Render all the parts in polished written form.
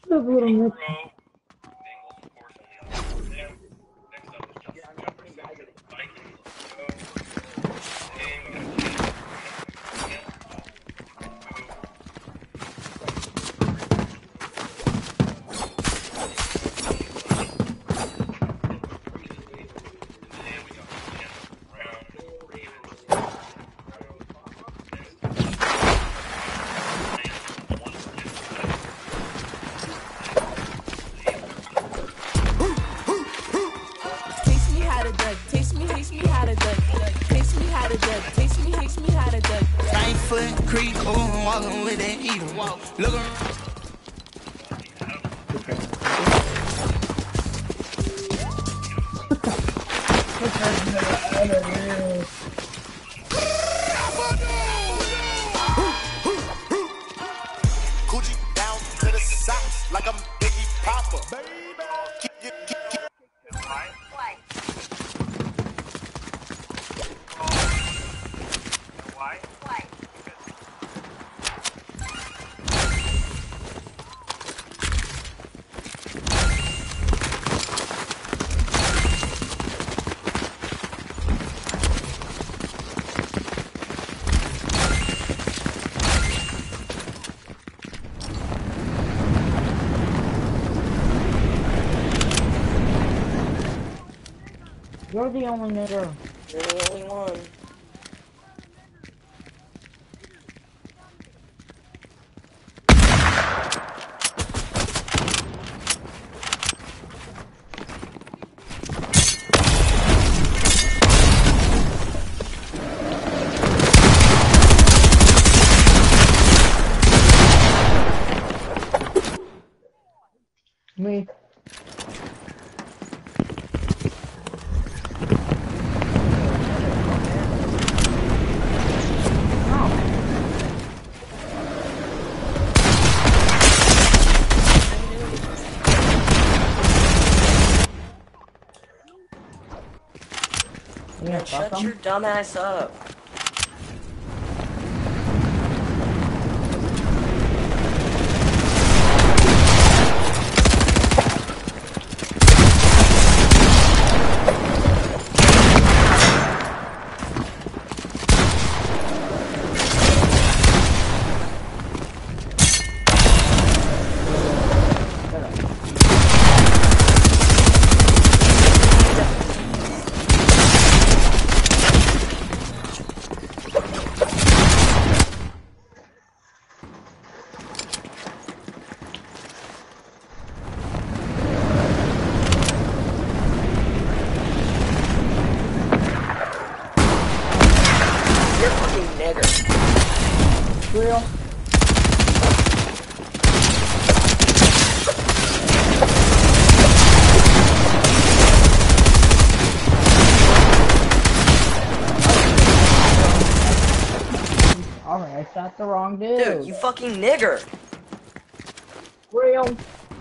Little You're the only nigger. You're the only one. Me. Man, shut your dumb ass up. Real. Alright, I shot the wrong dude. Dude, you fucking nigger. Real.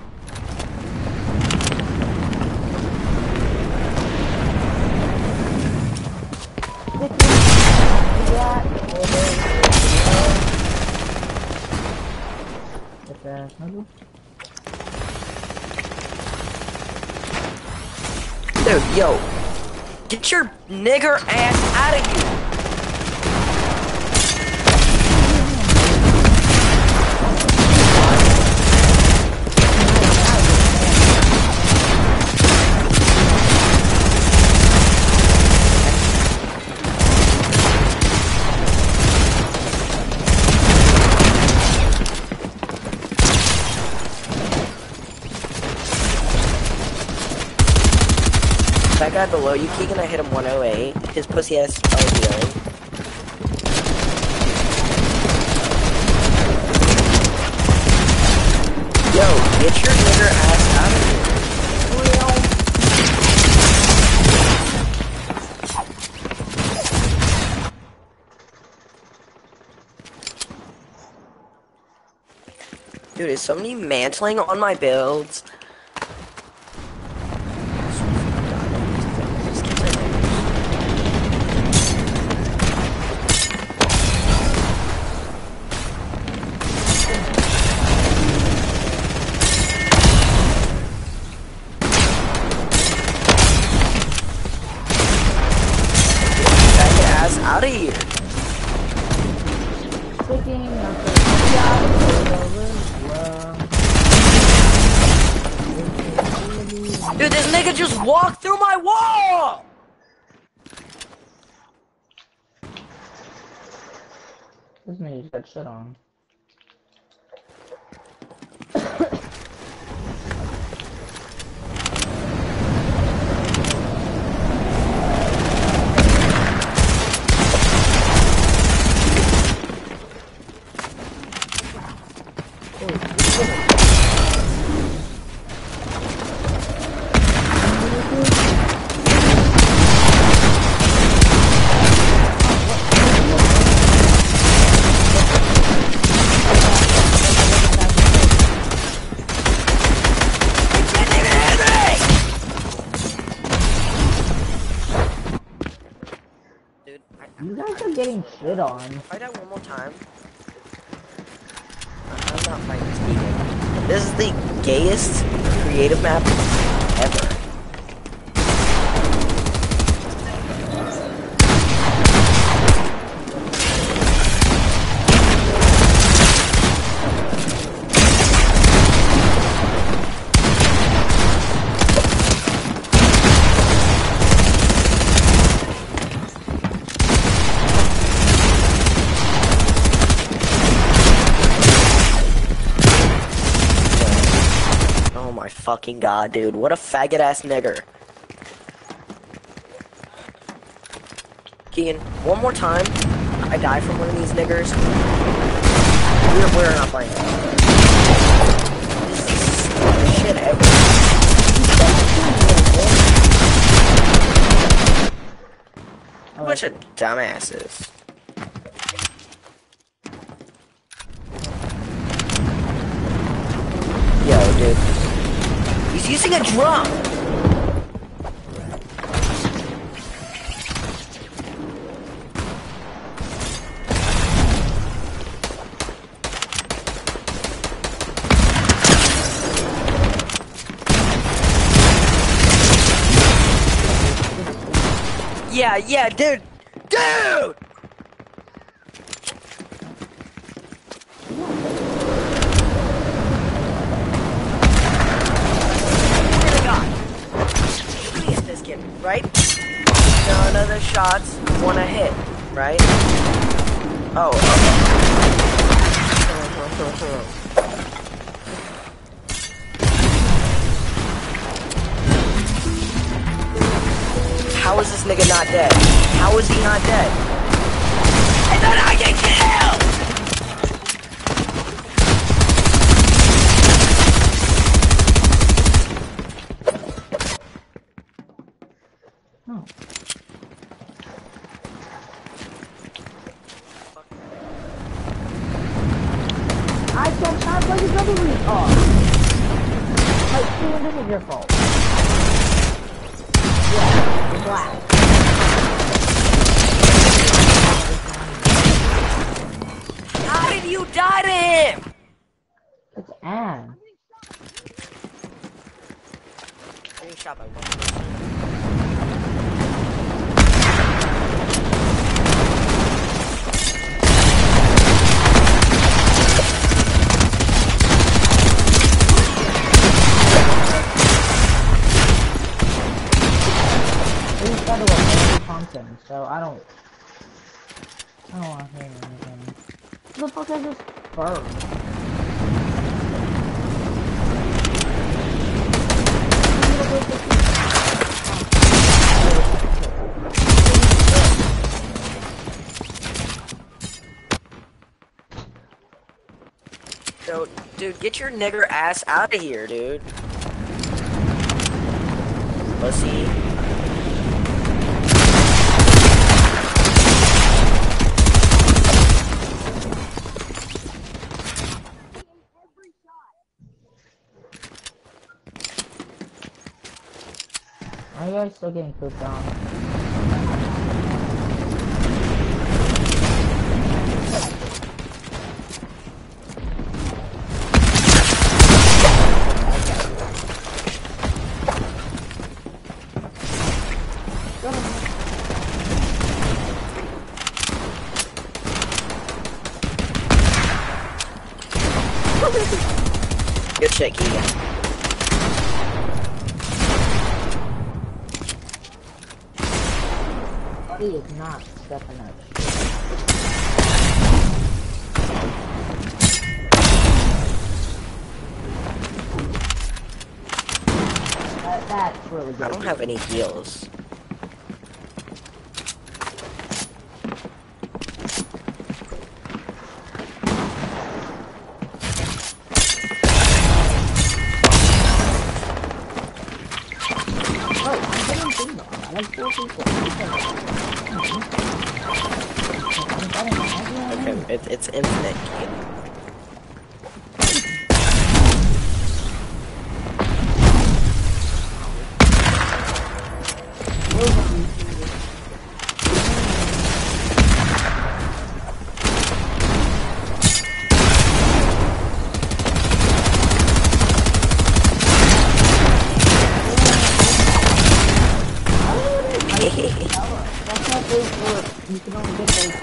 Dude, yo. Get your nigger ass out of here. That guy below you, Keegan, I hit him 108. His pussy ass LBO. Yo, get your nigger ass out of here. Dude, is somebody mantling on my builds? of here. Clicking, Dude, this nigga just walked through my wall! This nigga just got shit on. You guys are getting shit on. Fight that one more time. I'm not fighting this vegan. This is the gayest creative map ever. Fucking god, dude. What a faggot ass nigger. Keegan, one more time, I die from one of these niggers. We're not playing. This is shit ever. Bunch of dumbasses. Yo, dude. He's using a drum! Yeah, dude! Dude! Right? None of the shots wanna hit, right? Oh, okay. How is this nigga not dead? How is he not dead? And then I get killed! Oh. I don't have like his other week off. Like, Steven, this is your fault. Yeah, you're black. How did you die to him? It's Anne. Getting shot by one. So I don't want to hear anything. What the fuck is this bird? So, dude, get your nigger ass out of here, dude. Pussy. Are you guys still getting pooped on? Good shit, Keegan. He is not stepping up. That's really good. I don't have any heals. Like 4 people. Okay, it's infinite. That's not those work. You can only get those.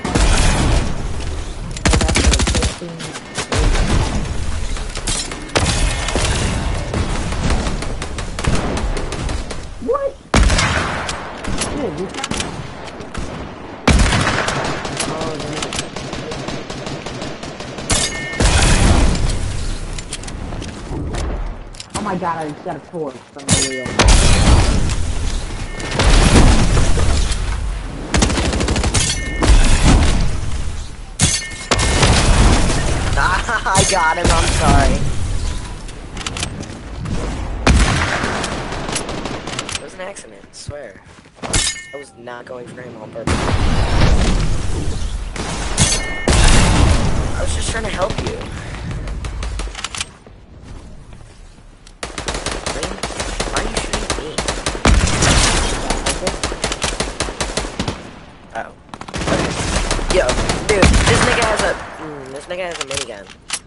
What? Dude, you can't. Oh my god, I just got a torch from the wheel. I got him, I'm sorry. It was an accident, I swear. I was not going for him on purpose. I was just trying to help you. Why are you shooting me? Oh. Okay. Yo, dude, this nigga has a minigun.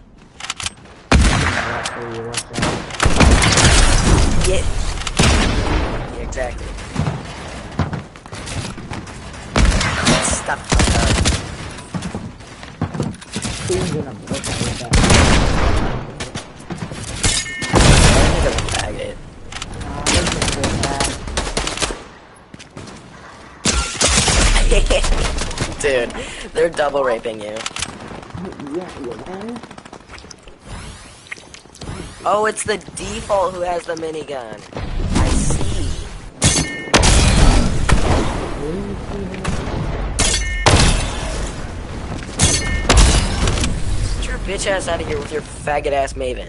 Yeah, exactly. Stop my gun. Who's gonna break that? I'm gonna bag it. Dude, they're double raping you. Oh, it's the default who has the minigun. I see. Get your bitch ass out of here with your faggot ass Maven.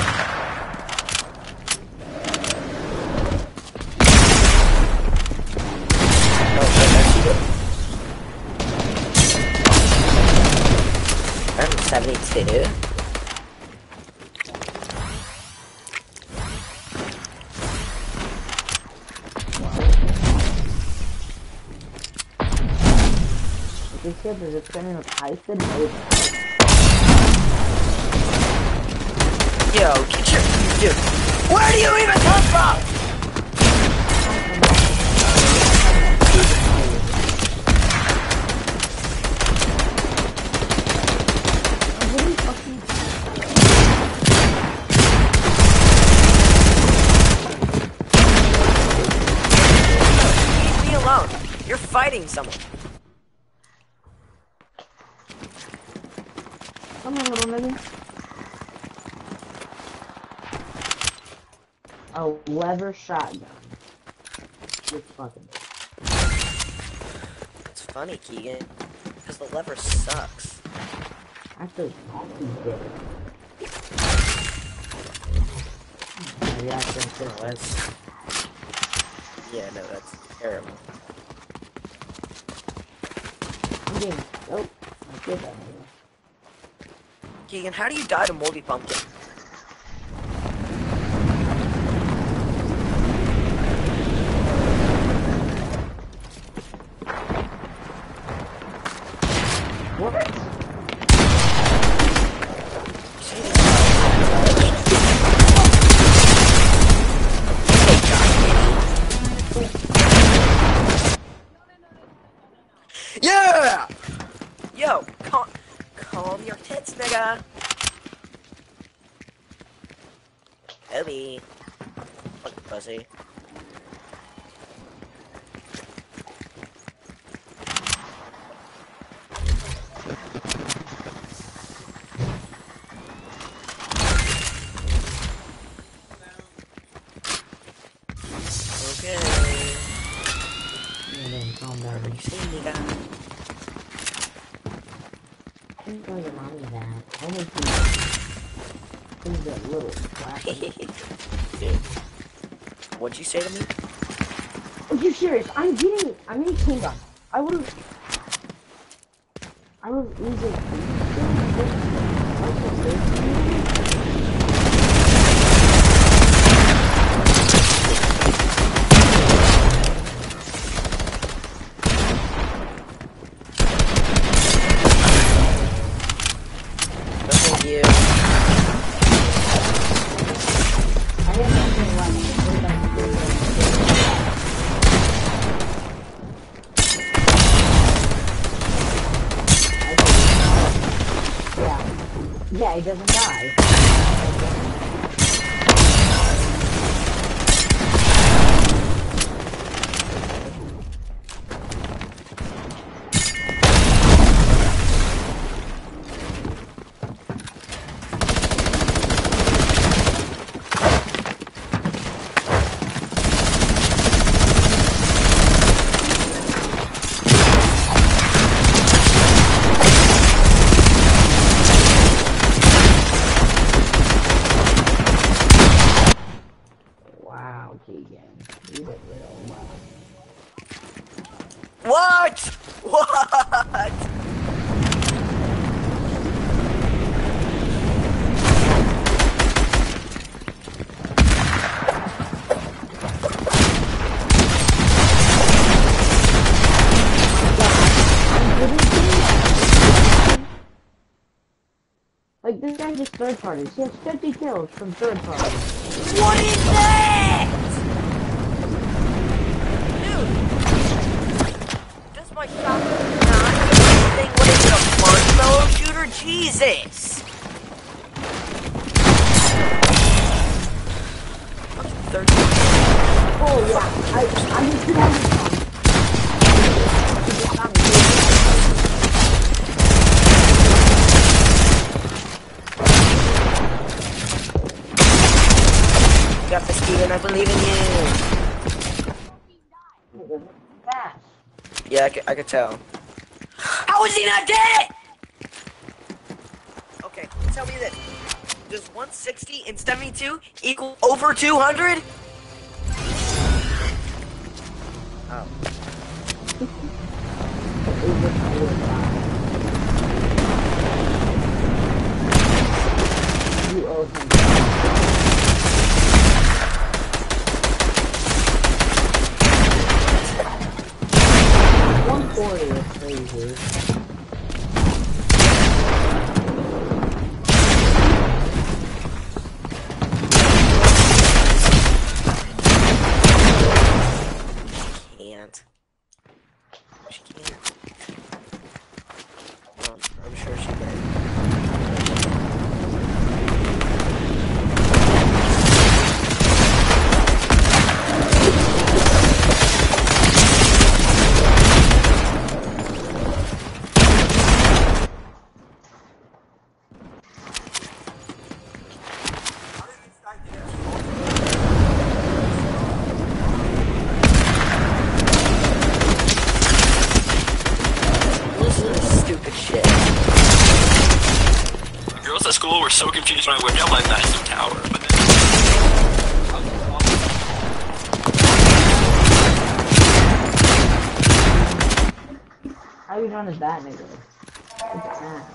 I'm 72. This ship is just spinning with Tyson Maven. Yo, get your dude. Where do you even come from? Leave me alone. You're fighting someone. Come on, little nigga. A lever shotgun. It's fucking. It's funny, Keegan, because the lever sucks. Actually, he's dead. Yeah, That's... Yeah, no, that's terrible. I'm getting soaked. I get that. Keegan, how do you die to moldy pumpkin? What? Yeah! Yo, calm your tits, nigga. me. Fucking pussy. Okay. Yeah, then calm down. You see me, guy? I didn't tell your mommy that. I hope you a little clapping. Dude. What'd you say to me? Are you serious? I'm getting king gun. I was losing. No, thank you. I have nothing left. Yeah, he doesn't die. Wow, Keegan. You did real well. What? What? Like, this guy just third parties. He has 50 kills from third parties. What is that? Dude. Does my shotgun not do anything? What is it, a marshmallow shooter? Jesus. I'm 13. Oh, yeah. I just did have this one. You got this, Steven. I believe in you. Fast. Yeah, I could tell. How is he not dead? Okay, tell me this. Does 160 and 72 equal over 200? Oh. You owe him. 140 is crazy. Can't. She can't. Well, I'm sure she can. Girls at school were so confused when I whipped out my massive tower, but How you done as that nigga? It's ass.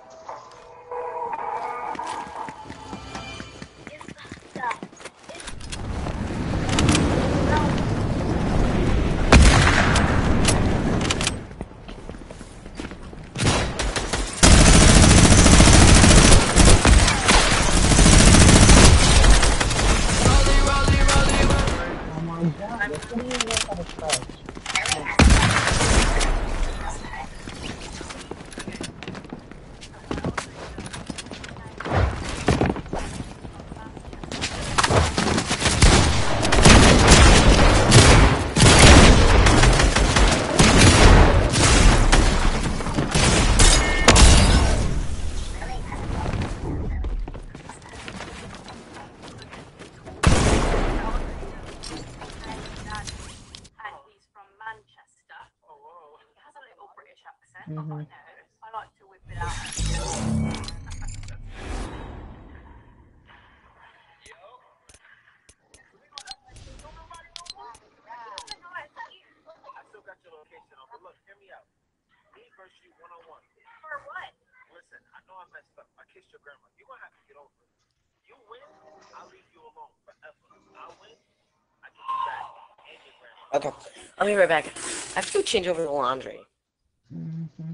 Oh my god, this video is at a start. Okay, I'll be right back. I have to change over the laundry. Mm-hmm.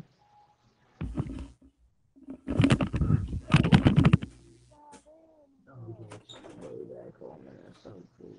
Oh, yes. Way back home, man. That's so cool.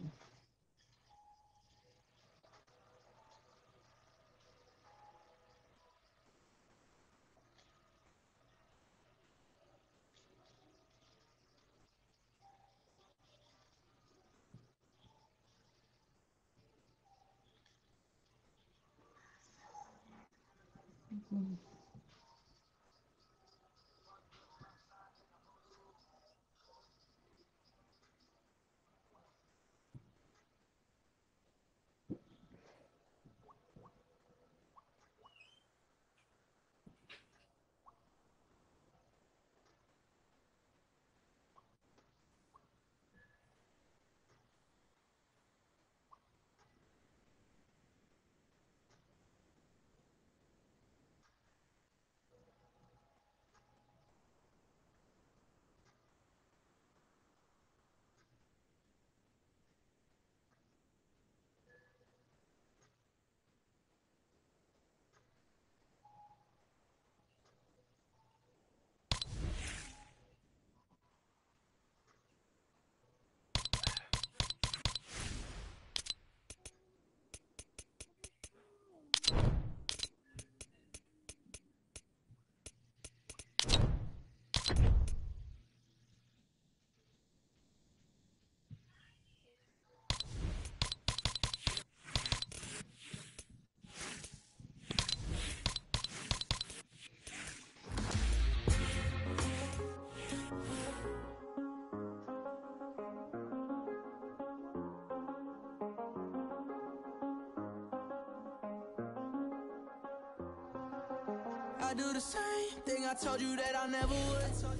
I do the same thing I told you that I never would.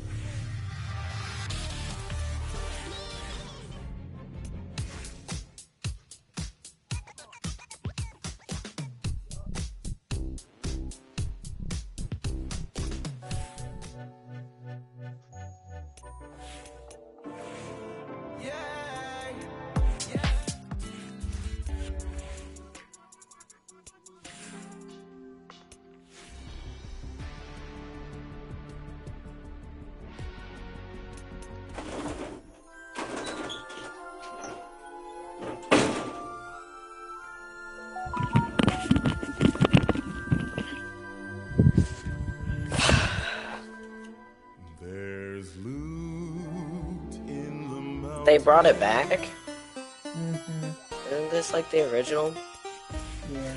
They brought it back? Mm-hmm. Isn't this like the original? Yeah.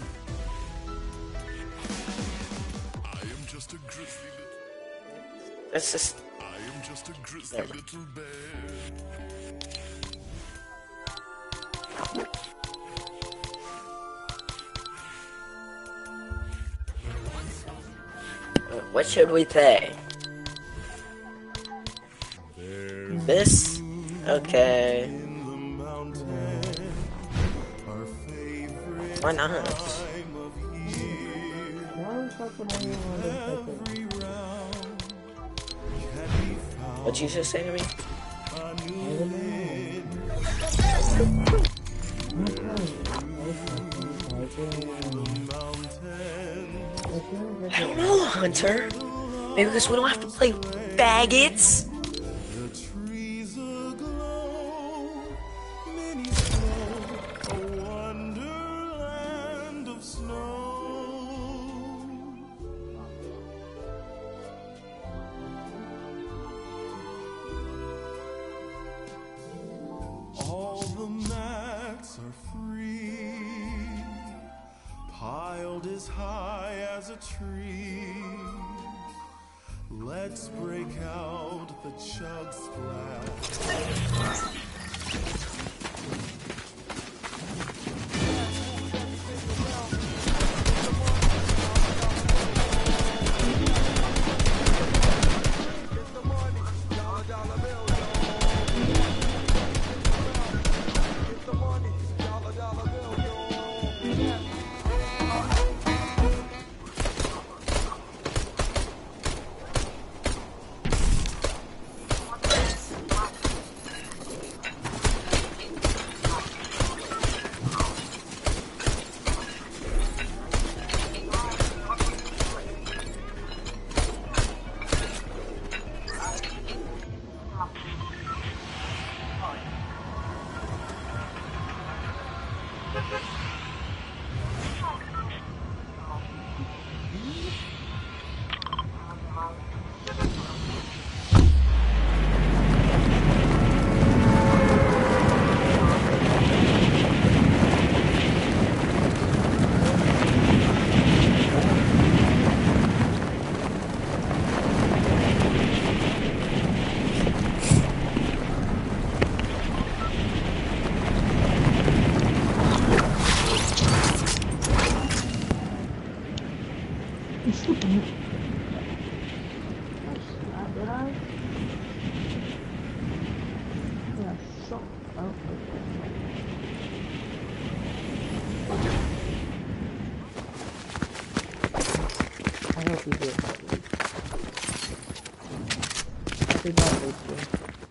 I am just a grizzly little. It's just. I am just a grizzly little bear. What should we play? This? Okay. Why not? What'd you just say to me? I don't know, Hunter. Maybe because we don't have to play faggots. As high as a tree, let's break out the chug splash. I? Yeah, shut up. I hope you do it. Happy birthday to you.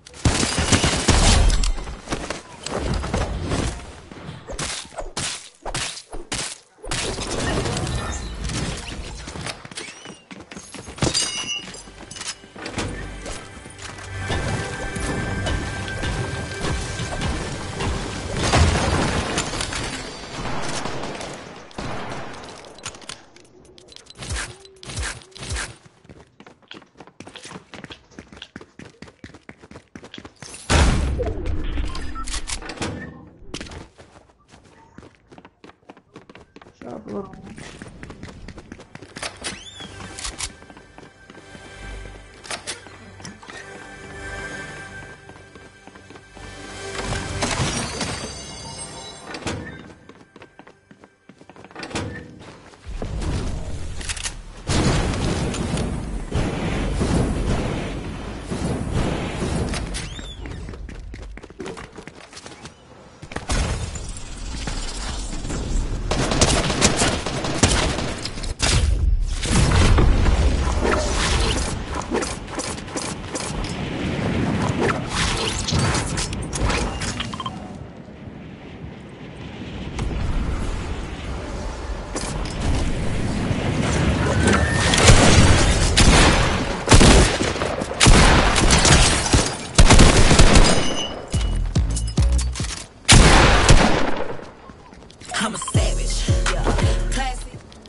Shut up, little man. I'm a savage. Yeah. Classy.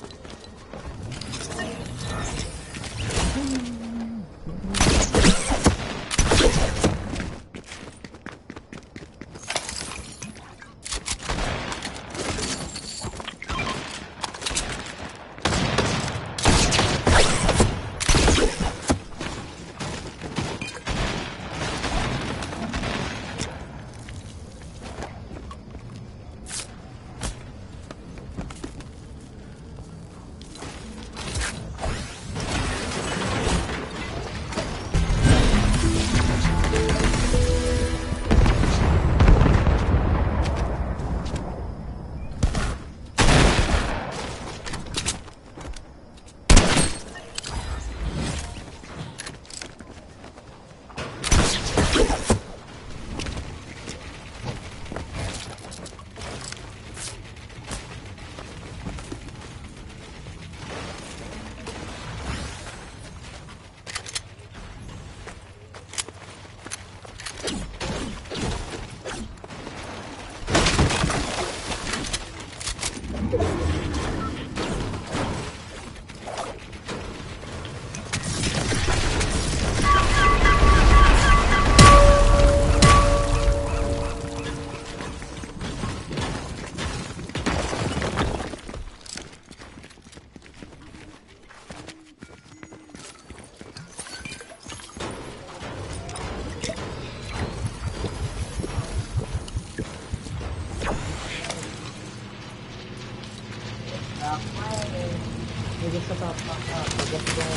Nigga, shut the fuck up. Let's go.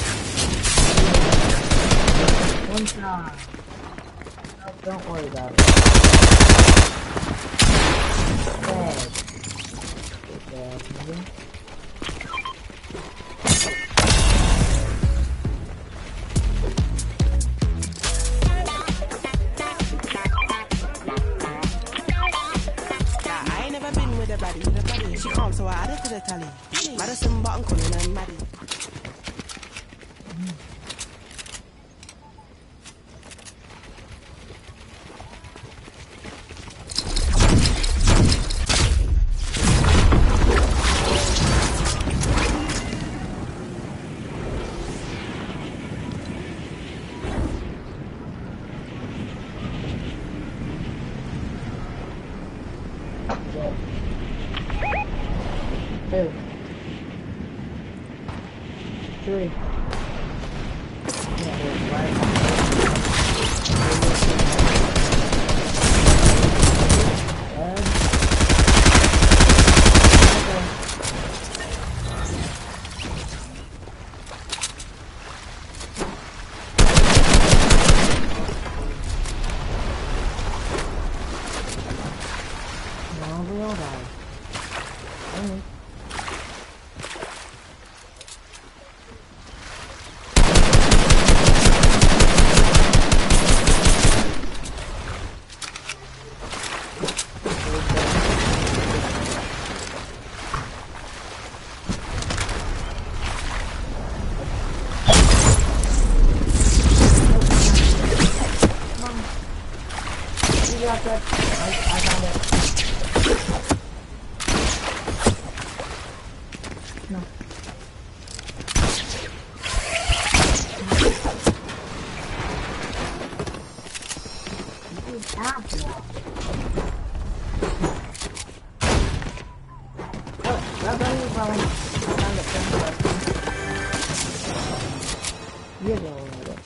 One time. No, don't worry about it. Bad. Good bad, nigga. She calm, so I added to the tally. Madison button calling her Maddie. Two. 3. said. I found it. No. Well done, you probably found it first. You're the only one.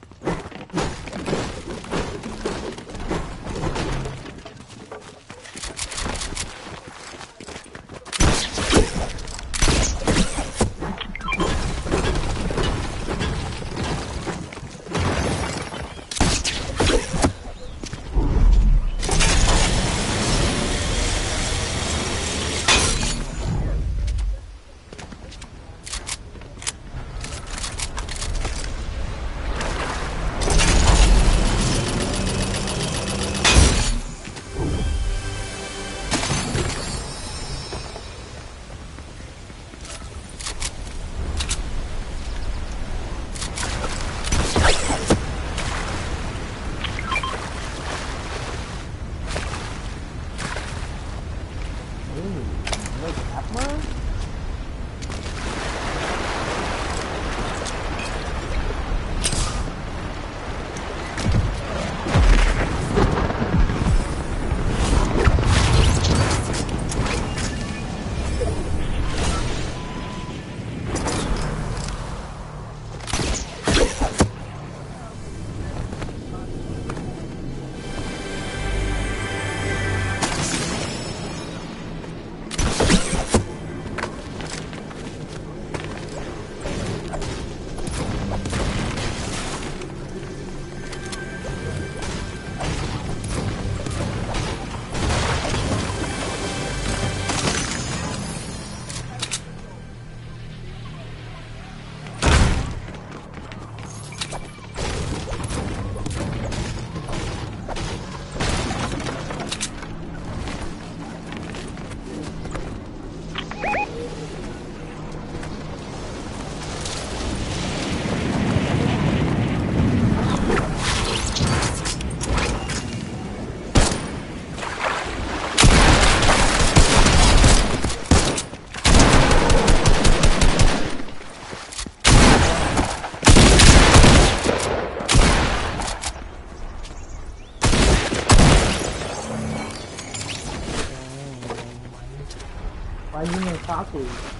Why you no Taku?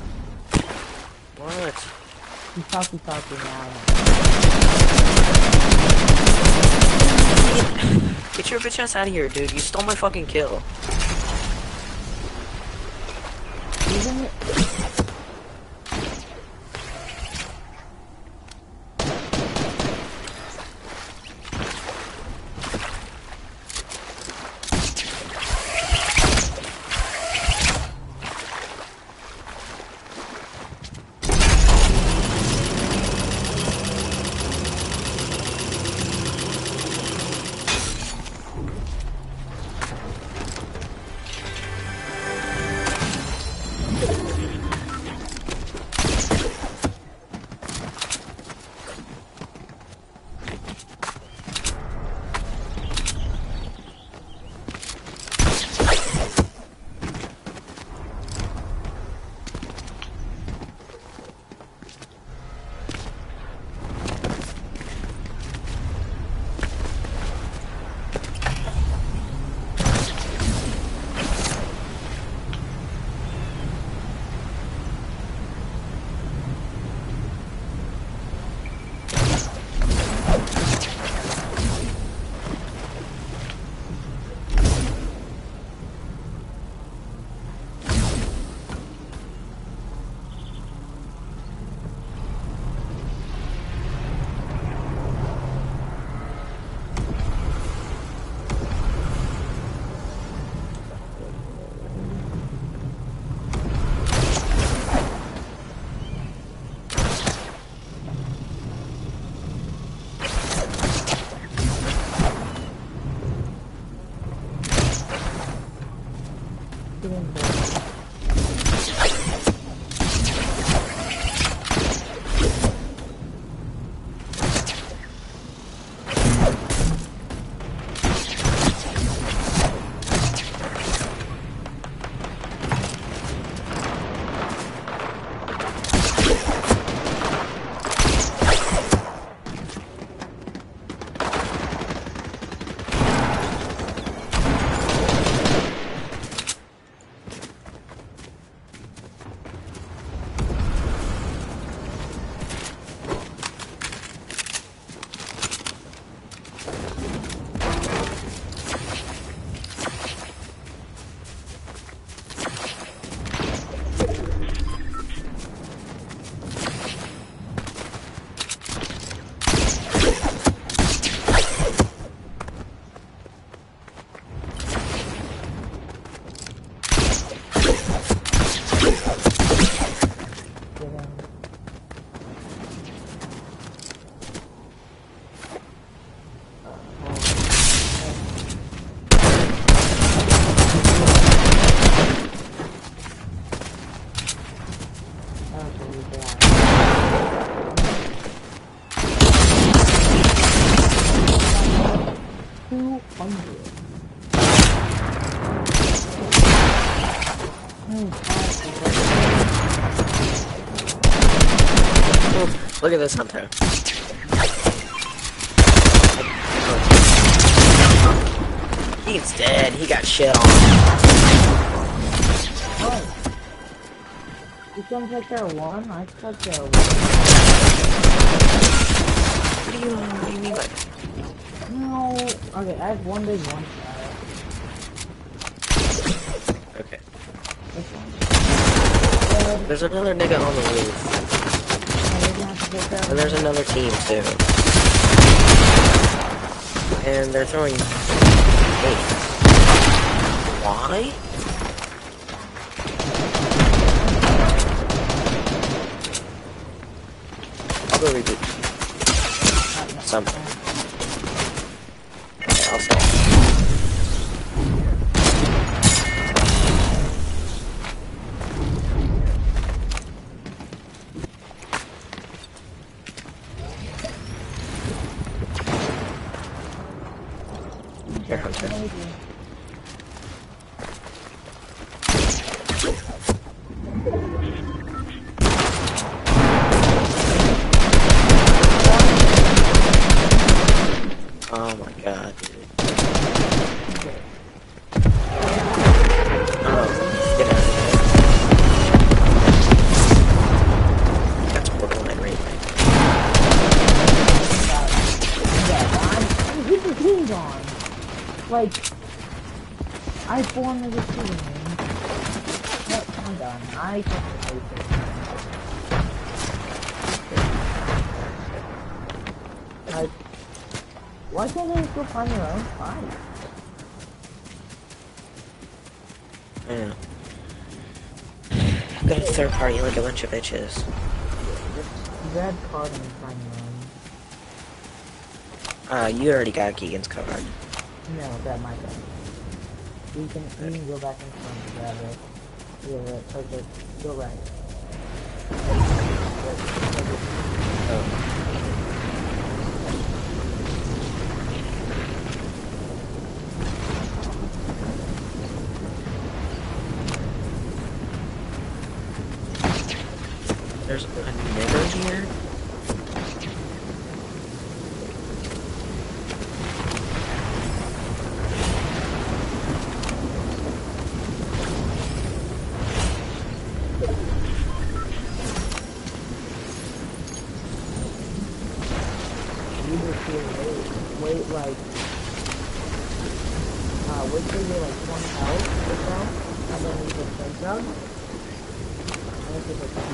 What? You Taku now. Get your bitch ass out of here, dude. You stole my fucking kill. Isn't it? 100. Look at this hunter. He's dead. He got shit on. Oh. You can take care of one? I took care of What do you mean by that? one. No. Okay, I have one big one shot. Okay. This one. There's another nigga on the roof. And there's another team too. And they're throwing hate. Why? I'll go reboot. Something. Okay, I'll stop. Here, Hunter. Oh my god, dude. Oh, get out of here. That's borderline rape. Keep the teams on. Like, I formed as a team. No, I'm done. I can't play this. Like, why can't they just go find their own fight? Yeah. Got a third party like a bunch of bitches. Red card and find your own. You already got Keegan's card. No, grab my gun. You can go back in front and grab it. Yeah, perfect. Go right. Oh. There's a nigger here? You just feel wait like, wait till you're like 20 health or so, and then you just take them. And it's just like,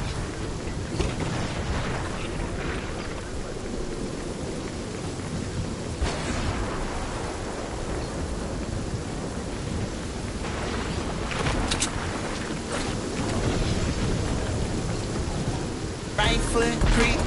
Frankfurt Creek.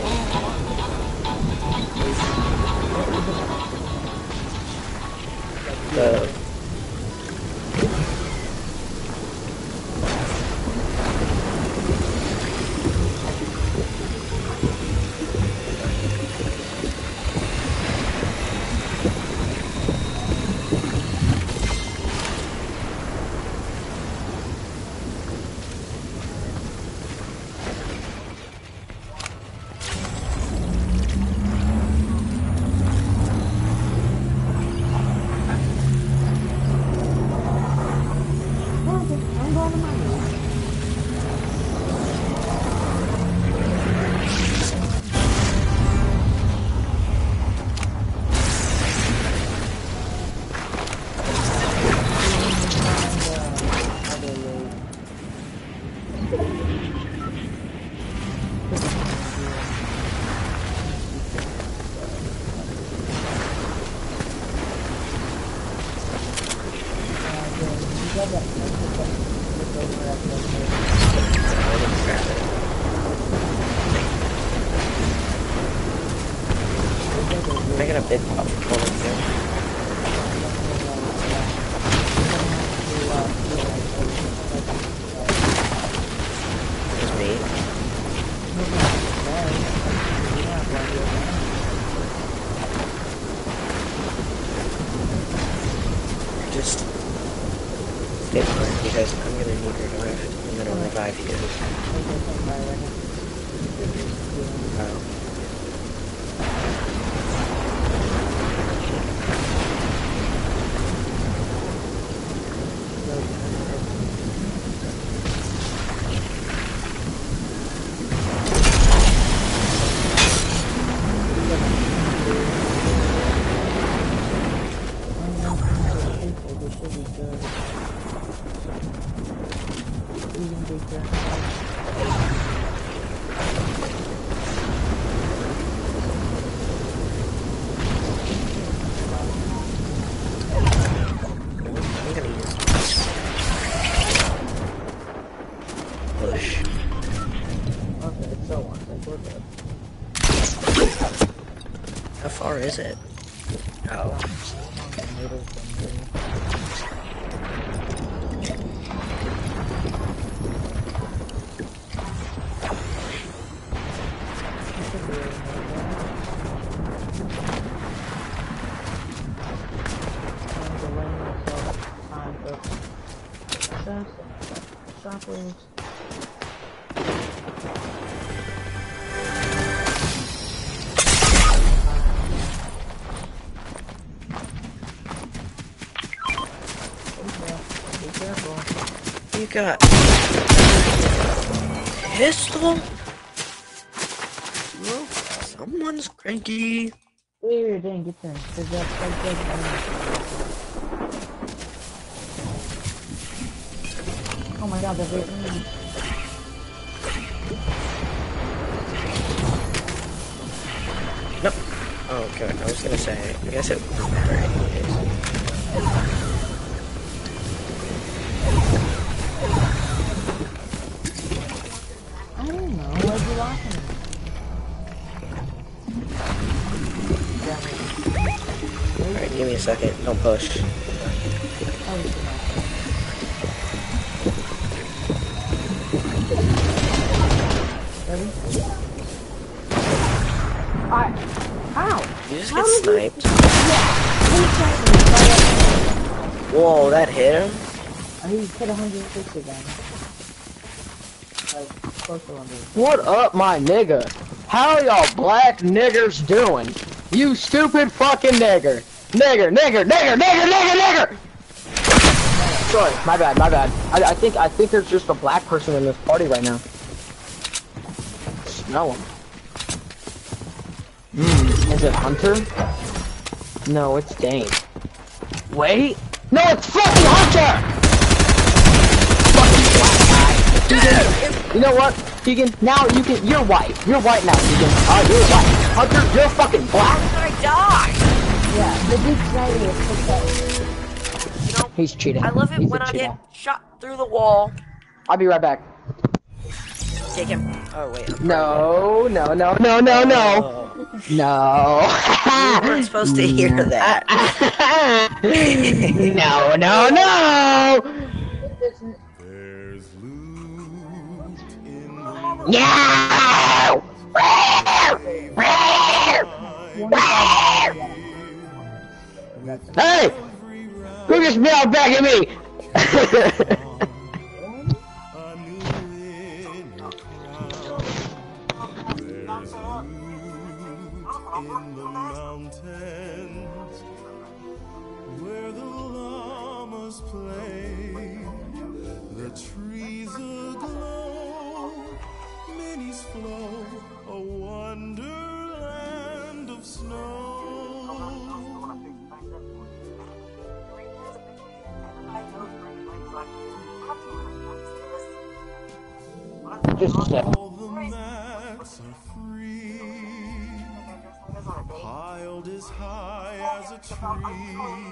I'm going to my room. Making a big pop performance there. It's me. stay put because I'm gonna need revive, and then I'll revive you. Oh. Push. Okay, so on. We're good. How far is it? Oh. Shoppers. Be careful. You got pistol? Well, someone's cranky. Here, dang, get there. Cause that's oh my god, they're very Nope. Oh, okay. I was gonna say, I guess it wouldn't matter anyways. I don't know, why'd you laughing at me? Alright, give me a second. Don't push. Ready? Ow! You just How get did sniped? Yeah! He sniped me, Whoa, that hit him? he hit 160 again. Like, close to 100. What up, my nigga? How y'all black niggers doing? You stupid fucking nigger. Nigger, nigger, nigger, nigger, nigger, nigger! Sorry, my bad, my bad. I think there's just a black person in this party right now. Smell him. Is it Hunter? No, it's Dane. Wait! No, it's fucking Hunter! Fucking black guy. Keegan, you know what? Keegan, now you're white. You're white now, Keegan. Oh, you're white. Hunter, you're fucking black. How did I die? Yeah, the big guy is You know, He's cheating. I love it He's when a I cheater. get shot through the wall. I'll be right back. Take him. Oh, wait. I'm No. Oh. No. You weren't supposed to hear that. No. Hey! Who just yelled back at me? In the mountains where the llamas play, the trees aglow, minis flow, a wonderland of snow. Just a second. All the mats are free, piled as high as a tree.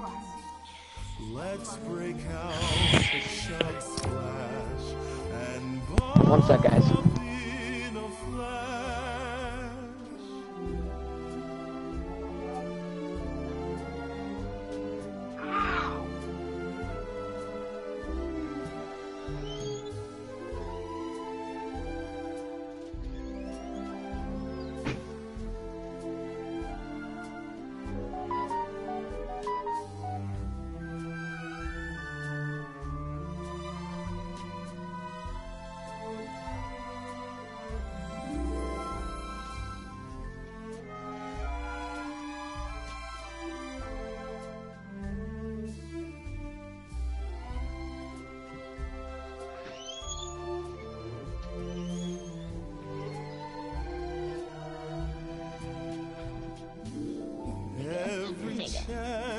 Let's break out the chug splash and One sec, guys. bob in a flash.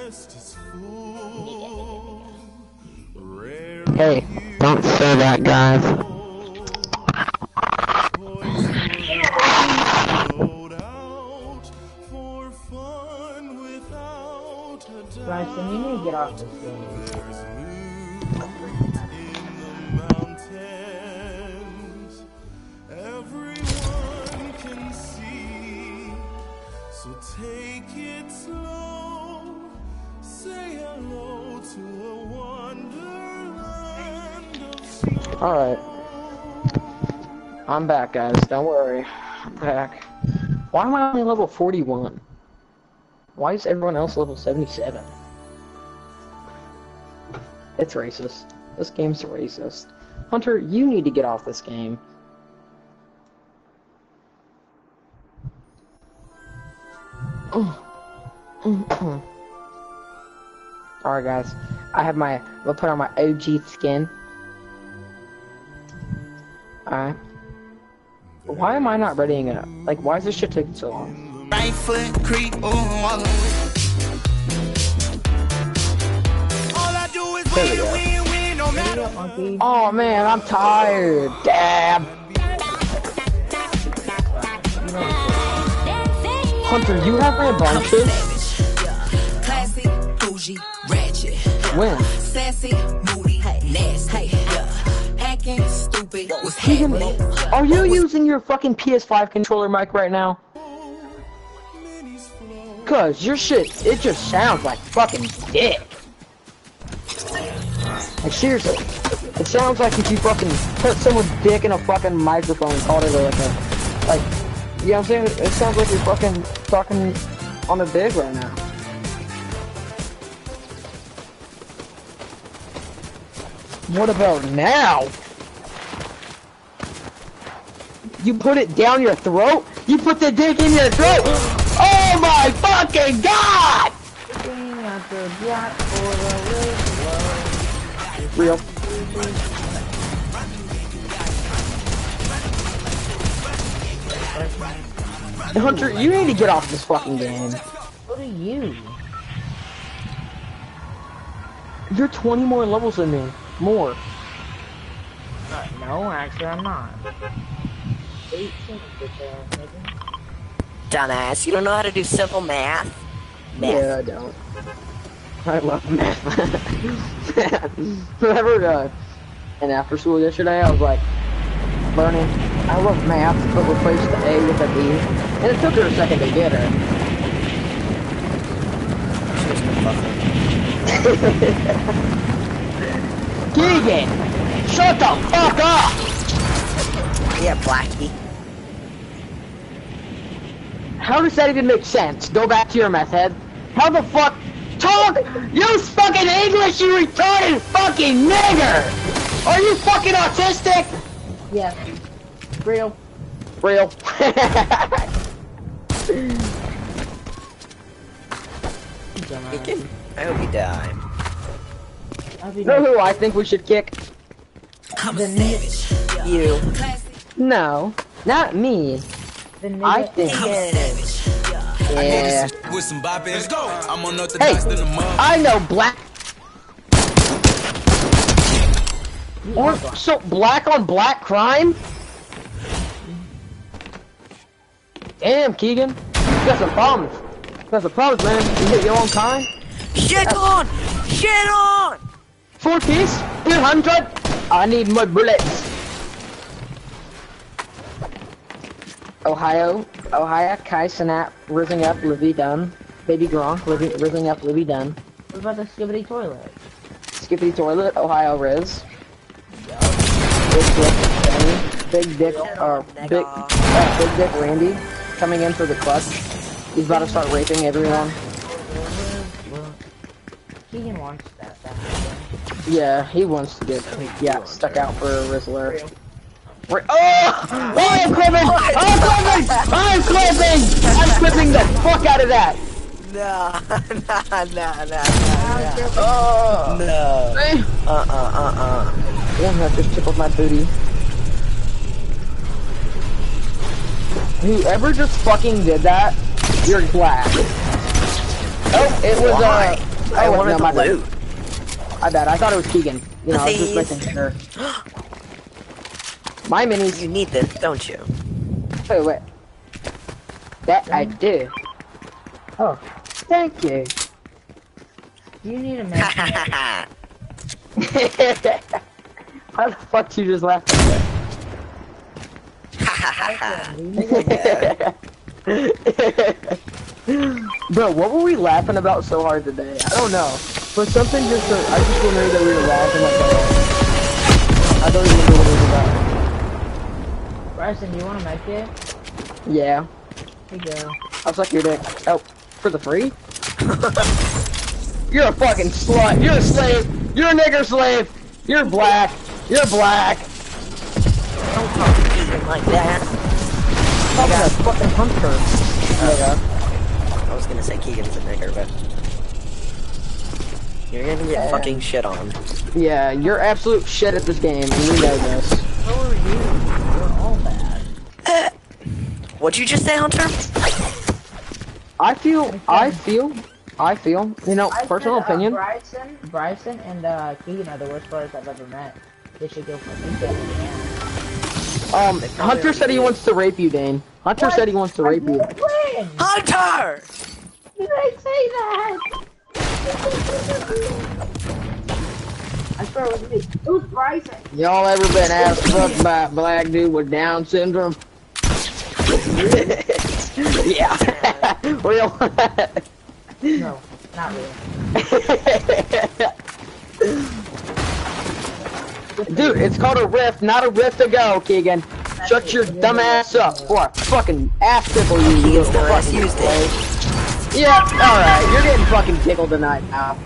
Hey, don't say that, guys. Bryson, you need to get off this game. Everyone can see, so take it slow. Say hello to a wonderland of sea. Alright. I'm back, guys. Don't worry. I'm back. Why am I only level 41? Why is everyone else level 77? It's racist. This game's racist. Hunter, you need to get off this game. Alright, guys. We'll put on my OG skin. Alright. Why am I not readying it? Like, why is this shit taking so long? Right foot creep on. All I do is win, no matter. Oh man, I'm tired. Damn. Hunter, you have my bunches? Classy, bougie, ratchet. When? Sassy, moody, nasty. Acting stupid. Was happening? Are you using your fucking PS5 controller mic right now? Cause your shit, it just sounds like fucking dick. Like seriously, it sounds like if you fucking put someone's dick in a fucking microphone and called it like a, like, you know what I'm saying? It sounds like you're fucking talking on the dick right now. What about now? You put it down your throat? You put the dick in your throat? Oh my fucking god! Real. Hunter, you need to get off this fucking game. What are you? You're 20 more levels than me. More. No, actually I'm not. 18, Dumbass, you don't know how to do simple math? Yeah, I don't. I love math. Remember in after school yesterday, I was like, learning, I love math, but replace the A with a B. And it took her a second to get her. Keegan! Shut the fuck up! Yeah, Blackie. How does that even make sense? Go back to your method. How the fuck? Talk! Use fucking English, you retarded fucking nigger! Are you fucking autistic? Yeah. Real. Real. I hope you die. You know who I think we should kick? You. No, not me. I think. Yeah. With some bop let's go. I'm on Hey, I know black. Or so black on black crime? Damn, Keegan. You got some problems. You got some problems, man. You hit your own time? Shit on! Shit on! 4 piece? 200? I need more bullets. Ohio, Kai Sinat, rising up, Livy done. Baby Gronk, rising up, Livy done. What about the Skibbity toilet? Skippy Toilet, Ohio Riz. Big Dick Randy coming in for the clutch. He's about to start raping everyone. Keegan wants that. Yeah, he wants to get stuck out for a Rizzler. Oh! I'm clipping! I'm clipping the fuck out of that! Nah. Oh! No. Damn, that just tickled my booty. Whoever just fucking did that, you're black. Oh, it was I wait, wanted no, the my bad. loot. I bet. I thought it was Keegan. You know, I was just Please. making sure. My minis. You need this, don't you? Wait. That I do. Oh, thank you. Do you need a med kit? How the fuck did you just laugh at that? Bro, what were we laughing about so hard today? I don't know. But something just, I just remember that we were laughing like that. I don't even remember what it was about. Bryson, do you want a med kit? Yeah. Here you go. I'll suck your dick. Oh, for the free? You're a fucking slut. You're a slave. You're a nigger slave. You're black. You're black. Don't talk to Keegan like that. Talking a fucking hunter. Nigga. I was gonna say Keegan's a nigger, but you're gonna get fucking shit on. Yeah, you're absolute shit at this game, and we know this. So are you. You're all bad. What'd you just say, Hunter? I feel, you know, personal opinion. Bryson and Keegan are the worst players I've ever met. They should go for me. Hunter said he wants to rape you, Dane. Hunter said he wants to rape you. Hunter! Did I say that? I swear it was me. It was Bryson. Y'all ever been ass fucked by a black dude with Down syndrome? Yeah. Real. No, not real. Dude, it's called a rift, not a rift to go, Keegan. Shut your dumb ass up, or I fucking ass tickle you. Keegan's little the best fucking used slave. Yeah, alright, you're getting fucking tickled tonight now.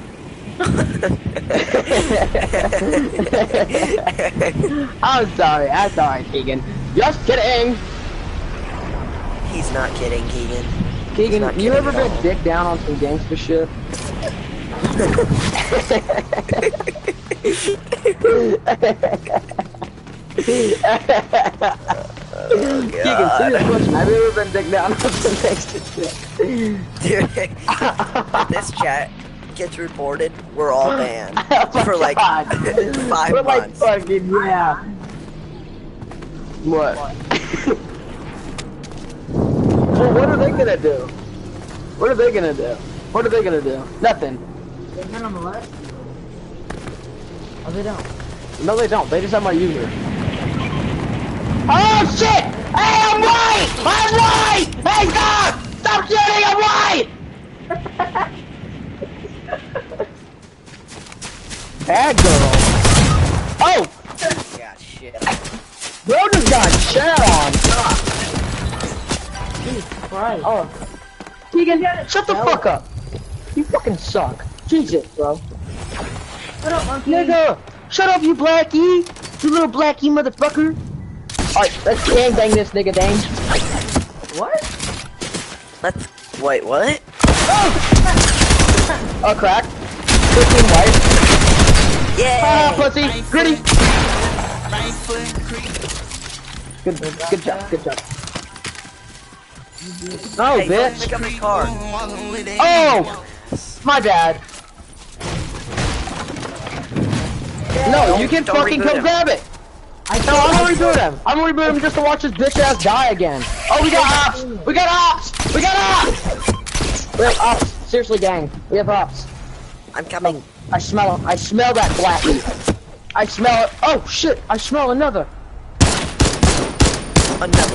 I'm sorry, Keegan. Just kidding. He's not kidding, Keegan. Keegan, not you kidding ever at been all. dick down on some gangster shit? Keegan, serious question. Have you ever been dick down on some gangster shit? Dude, if this chat gets reported, we're all banned Oh for like God. 5 We're like months. fucking, yeah. What? Well, what are they gonna do? What are they gonna do? What are they gonna do? Nothing. They're gonna molest you. Oh, they don't. No, they don't. They just have my user. Oh shit! Hey, I'm white! I'm white! Hey, stop! Stop shooting! I'm white! Bad girl. Oh! Yeah, shit. Bro just got shat on. Jesus Christ. Oh. Keegan, shut the fuck up. You fucking suck. Jesus, bro. Shut up, monkey. Nigga! Shut up, you blackie! You little blackie motherfucker! Alright, let's gang this nigga, Dane. What? Let's wait. What? Oh, crack. 15 white. Yeah. Ah, pussy! Gritty! Good job, good job. Oh, Hey, bitch! pick up his car. Oh! My bad. No, you can don't fucking reboot come him. grab it! No, I'm gonna reboot him! I'm gonna reboot him just to watch his bitch ass die again! Oh, we got ops! We got ops! We got ops! We have ops! Seriously, gang. We have ops. I'm coming. I smell him. I smell that blackie. I smell it. Oh, shit! I smell another! Another.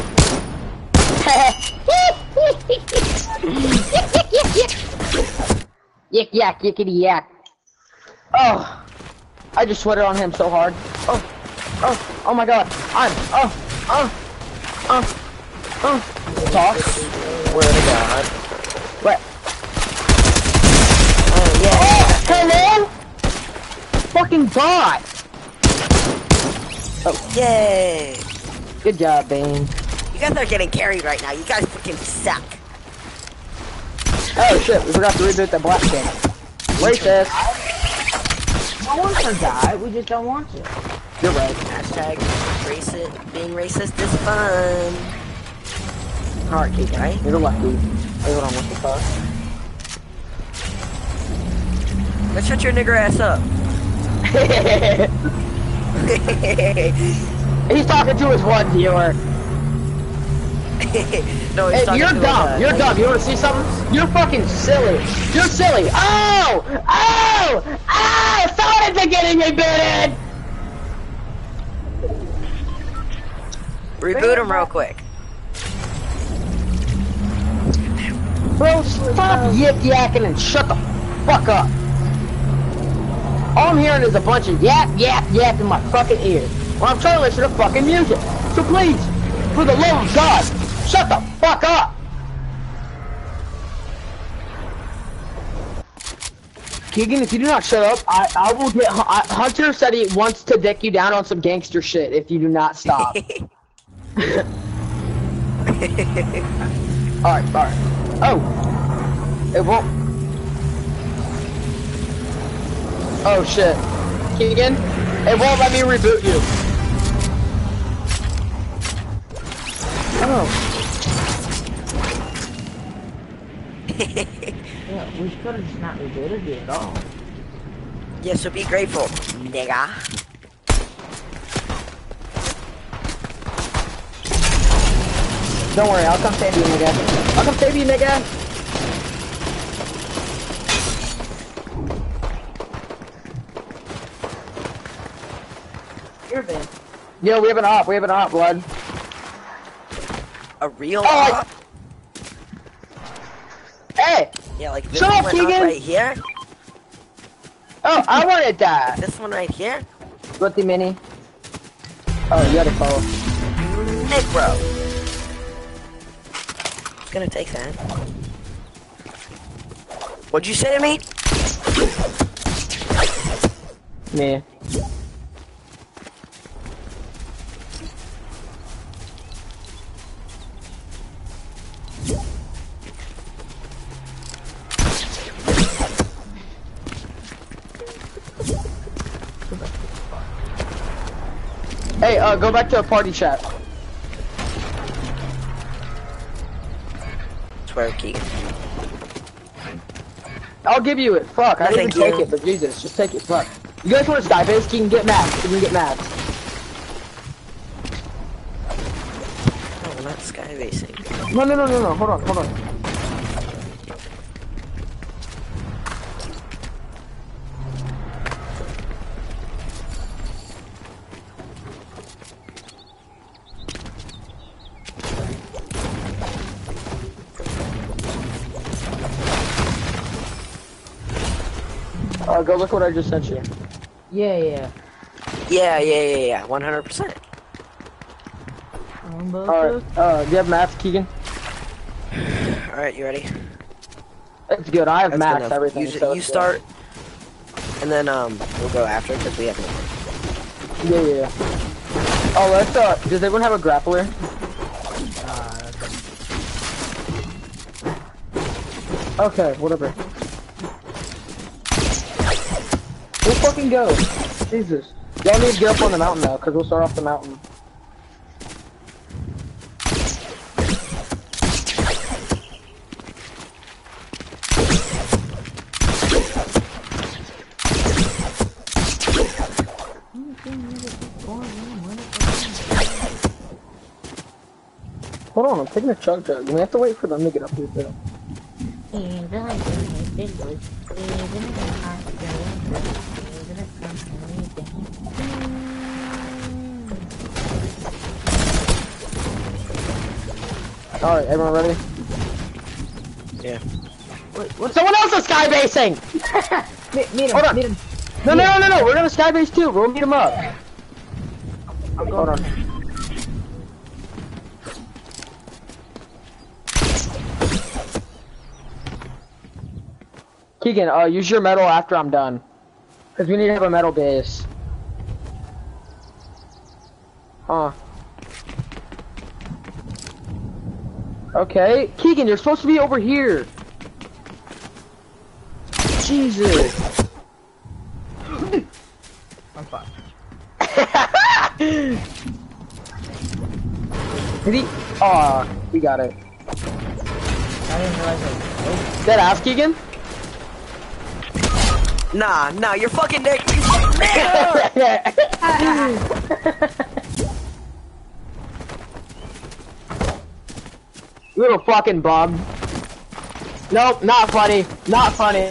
Yick yak, yickety yak. Oh, I just sweated on him so hard. Oh my god. Talk. Where to God? What? Oh yeah. Oh, hello? Fucking bot. Yay! Good job, Bane. You guys are getting carried right now. You guys freaking suck. Oh shit, we forgot to reboot the black game. Racist. No one can die, we just don't want to. You're right. Hashtag racist. Being racist is fun. Alright, Keegan. Right? You're lucky. Wait, hold on, what the fuck? Let's shut your nigger ass up. He's talking to his one viewer. No, he's Hey, talking you're to dumb. his, You're dumb. You want to see something? You're fucking silly. You're silly. Oh! Oh! Oh! Someone is getting me bitten! Reboot him real quick. Bro, stop yip-yakking and shut the fuck up. All I'm hearing is a bunch of yap, yap, yap in my fucking ear. While I'm trying to listen to fucking music. So please, for the love of God, shut the fuck up! Keegan, if you do not shut up, I will get... Hunter said he wants to dick you down on some gangster shit if you do not stop. Alright. Oh! It won't... Oh shit. Keegan, it won't let me reboot you. Oh. Yeah, we could have just not rebooted you at all. Yeah, so be grateful, nigga. Don't worry, I'll come save you, nigga. I'll come save you, nigga. You're bad. Yo, we have an op, blood. A real Oh, op? Hey! Yeah, like this Shut up, one Keegan! right here. Oh, I wanted that. This one right here. What the mini? Oh, you had to follow. Nick, bro. It's gonna take that. What'd you say to me? Me. Hey, go back to a party chat. Swear, Keegan. I'll give you it. Fuck, I didn't Thank even take you. it, but Jesus, just take it. Fuck. You guys want to Skyface? You can get mad. You can get mad. Oh, not sky racing. No. Hold on. Go look what I just sent you. Yeah. Yeah. 100%. Alright, do you have maps, Keegan? Alright, you ready? It's good, I have That's maps, enough. everything. You, so you it's start, and then we'll go after because we have no. good. Yeah. Oh, let's does everyone have a grappler? Okay, whatever. We'll fucking go. Jesus. Y'all need to get up on the mountain now, because we'll start off the mountain. Hold on, I'm taking a chug. We have to wait for them to get up here too. Alright, everyone ready? Yeah. What? Someone else is skybasing! Meet him. Hold on. Meet him. No, we're gonna skybase too, we'll meet him up. Hold on. Keegan, use your metal after I'm done. Cause we need to have a metal base. Huh. Okay. Keegan, you're supposed to be over here. Jesus. I'm fine. Did he? Aw, we got it. I didn't realize I was Dead ass, Keegan? Nah, you're fucking Nick. You fucking nigga! Little fucking bum. Nope, not funny. Not funny.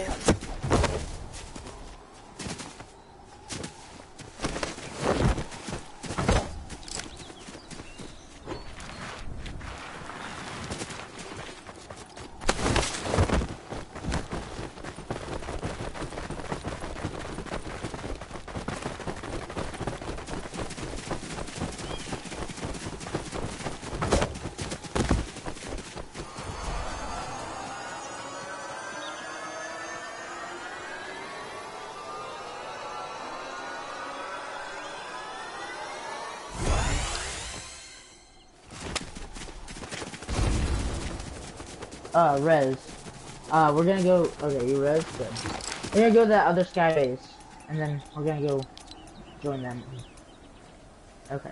Res. We're gonna go. Okay, you res? Good. We're gonna go to that other sky base, and then we're gonna go join them. Okay.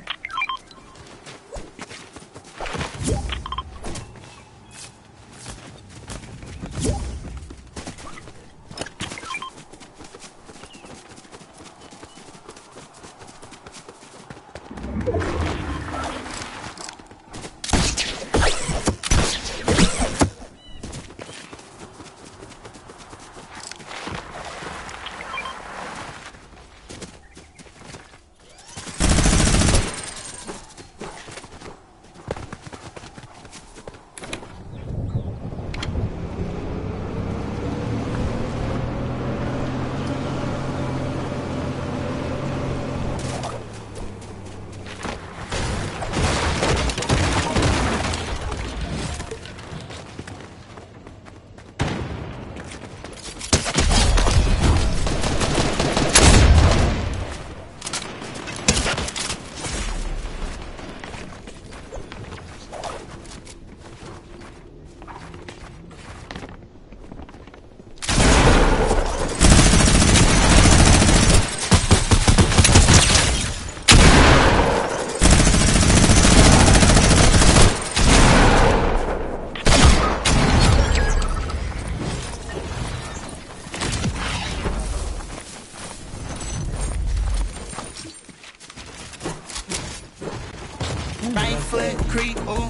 Right foot creep, ooh.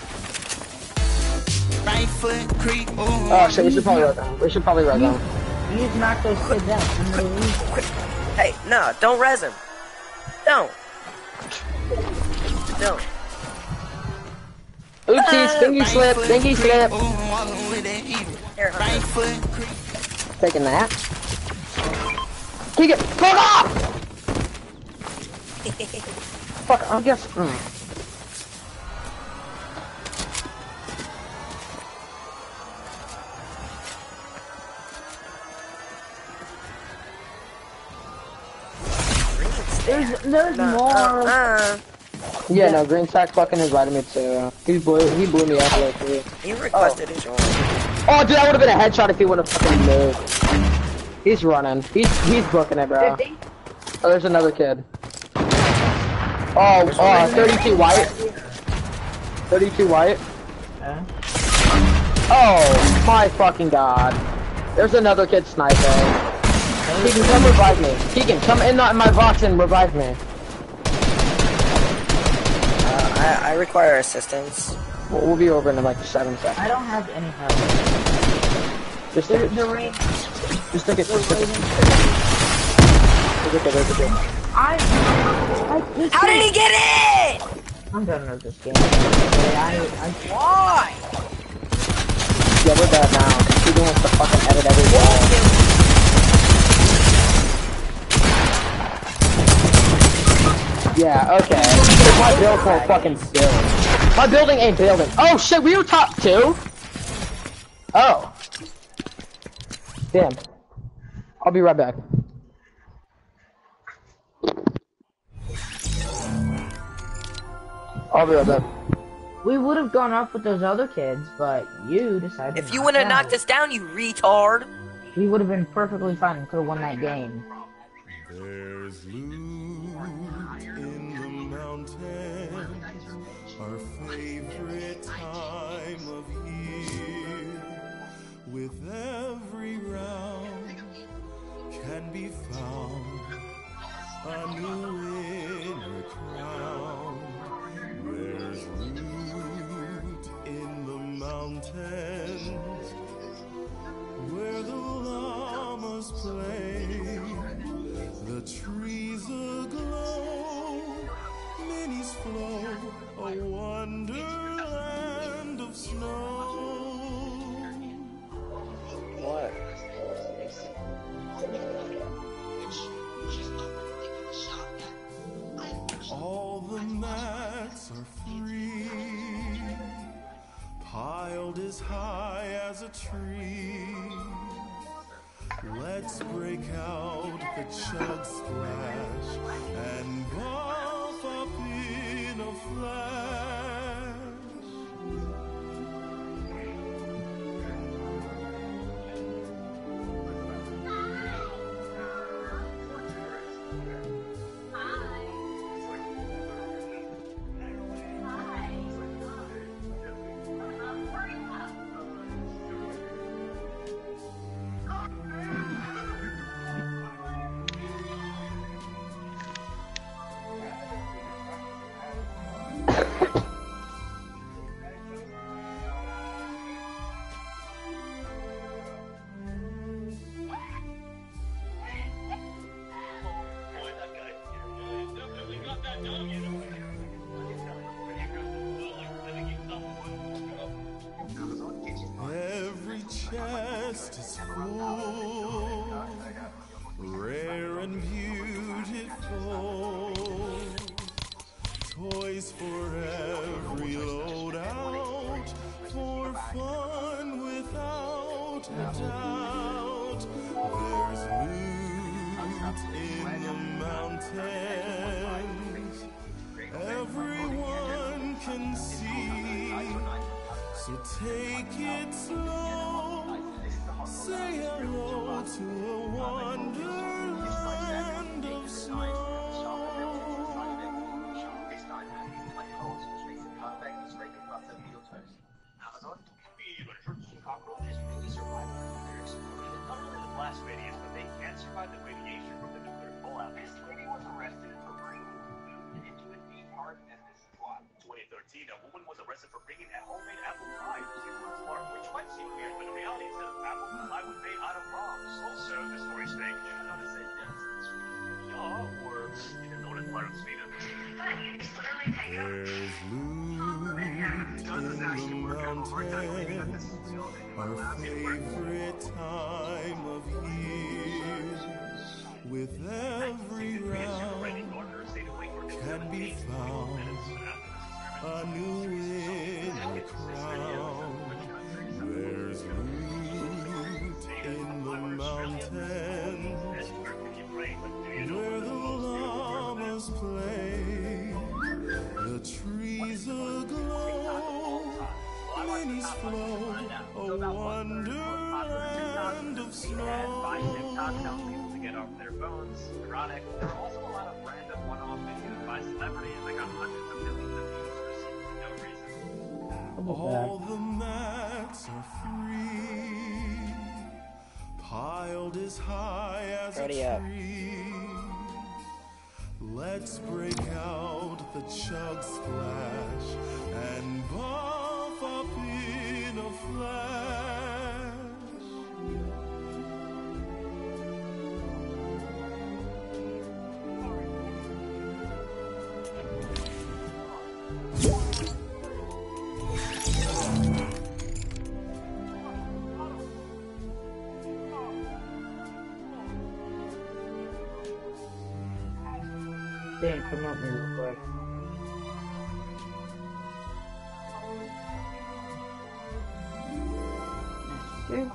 Right foot creep, ooh. Oh shit, we should probably run down. We should probably run down. You just knock those kids out for no reason. Hey, no, don't res him. Don't. Don't. Oopsies, thingy slip, thingy slip. Here, Right Hunter. foot creep. Taking that. Kick it! Fuck off! Fuck, I guess. There's more. Yeah, no, Green Sack fucking invited me to. He blew me up like three. You requested it, Joel. Oh, dude, that would have been a headshot if he would have fucking moved. He's running. He's booking it, bro. 50? Oh, there's another kid. Oh, 32 white. 32 white. Oh, my fucking god. There's another kid sniping. Keegan, come revive me. Keegan, come in my box and revive me. I require assistance. We'll be over in like 7 seconds. I don't have any help. Just stick it. The rain. Just stick it. Just stick it. There's a kid. How did he get it? I'm done with this game. Why? Yeah, we're dead now. Keegan wants to fucking edit every wall. Yeah, okay. My build won't fucking build. My building ain't building. Oh shit, we were top 2? Oh. Damn. I'll be right back. I'll be right back. We would have gone up with those other kids, but you decided. If you wouldn't have knocked us down, you retard. we would have been perfectly fine and could have won that game. There's loot in the mountains, our favorite time of year. With every round, can be found, a new inner crown. There's root in the mountains where the llamas play, the trees aglow, minis flow, a wonderland of snow. What? All the mats are free, piled as high as a tree. Let's break out the chug splash and golf up in a flash. Every chest is full, rare and beautiful. Toys for every loadout, for fun without a doubt. There's loot in the mountains, everyone can see. So take it slow, say hello to a wonderland of snow. Cockroaches really survive nuclear explosion. Not only the blast radius, but they can't survive the radiation from the nuclear fallout. This lady was arrested for bringing food into a deep-hardened business plot. 2013, a woman was arrested for bringing a homemade apple pie to Seafood's Park, which might seem weird, but in reality, it's an apple pie was made out of bombs. Also, the story's fake. You should notice it. Yeah, or even though it's part of Sweden. There's loot in the mountains, our favorite time of year. With every round can be found a new inner crown. There's loot in the mountains where the llamas play, the trees aglow, minis flow, a wonderland of snow. To get off their phones. Ironic, there are also a lot of random one-off videos by celebrities that got hundreds of millions of views for no reason. All the mats are free, piled as high as Ready a up. tree. Let's break out the chug splash and buff up in a flash. Dan, come up here real quick. Okay.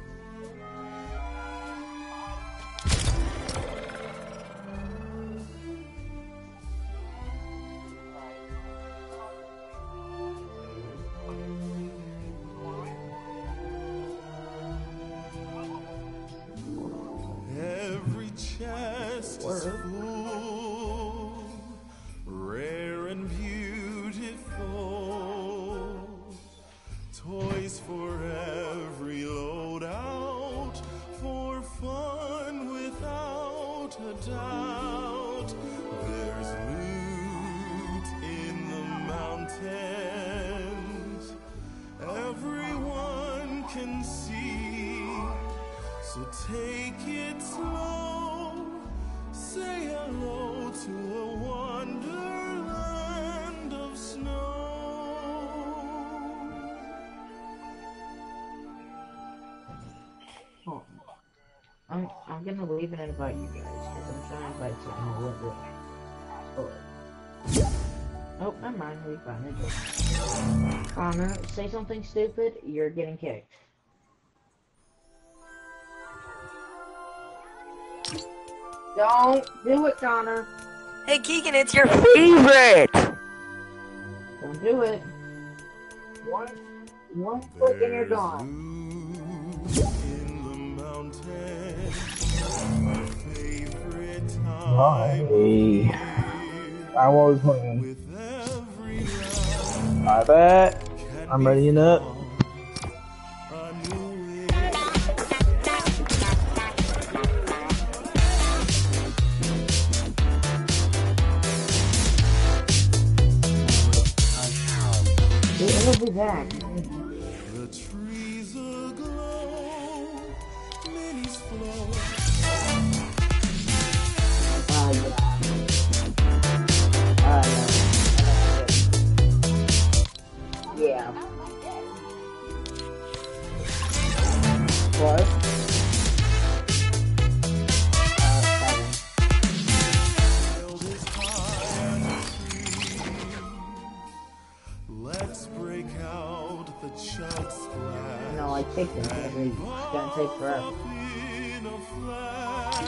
Every chest is full, rare and beautiful. Toys for every loadout, for fun without without a doubt, there's loot in the mountains. Everyone can see, so take it slow. Say hello to a wonderland of snow. Oh. I'm gonna leave and invite you guys because I'm trying to invite you and it won't work. Oh, never mind. We finally did. Connor, say something stupid. You're getting kicked. Don't do it, Connor. Hey, Keegan, it's your favorite! Don't do it. One click and you're gone. Hey, I was playing. I bet. I'm readying up. It'll be back. The trees aglow, minis flow. Yeah. What? 7. Let's break out the chug splash. No, I take them. It's gonna take forever. In a flash.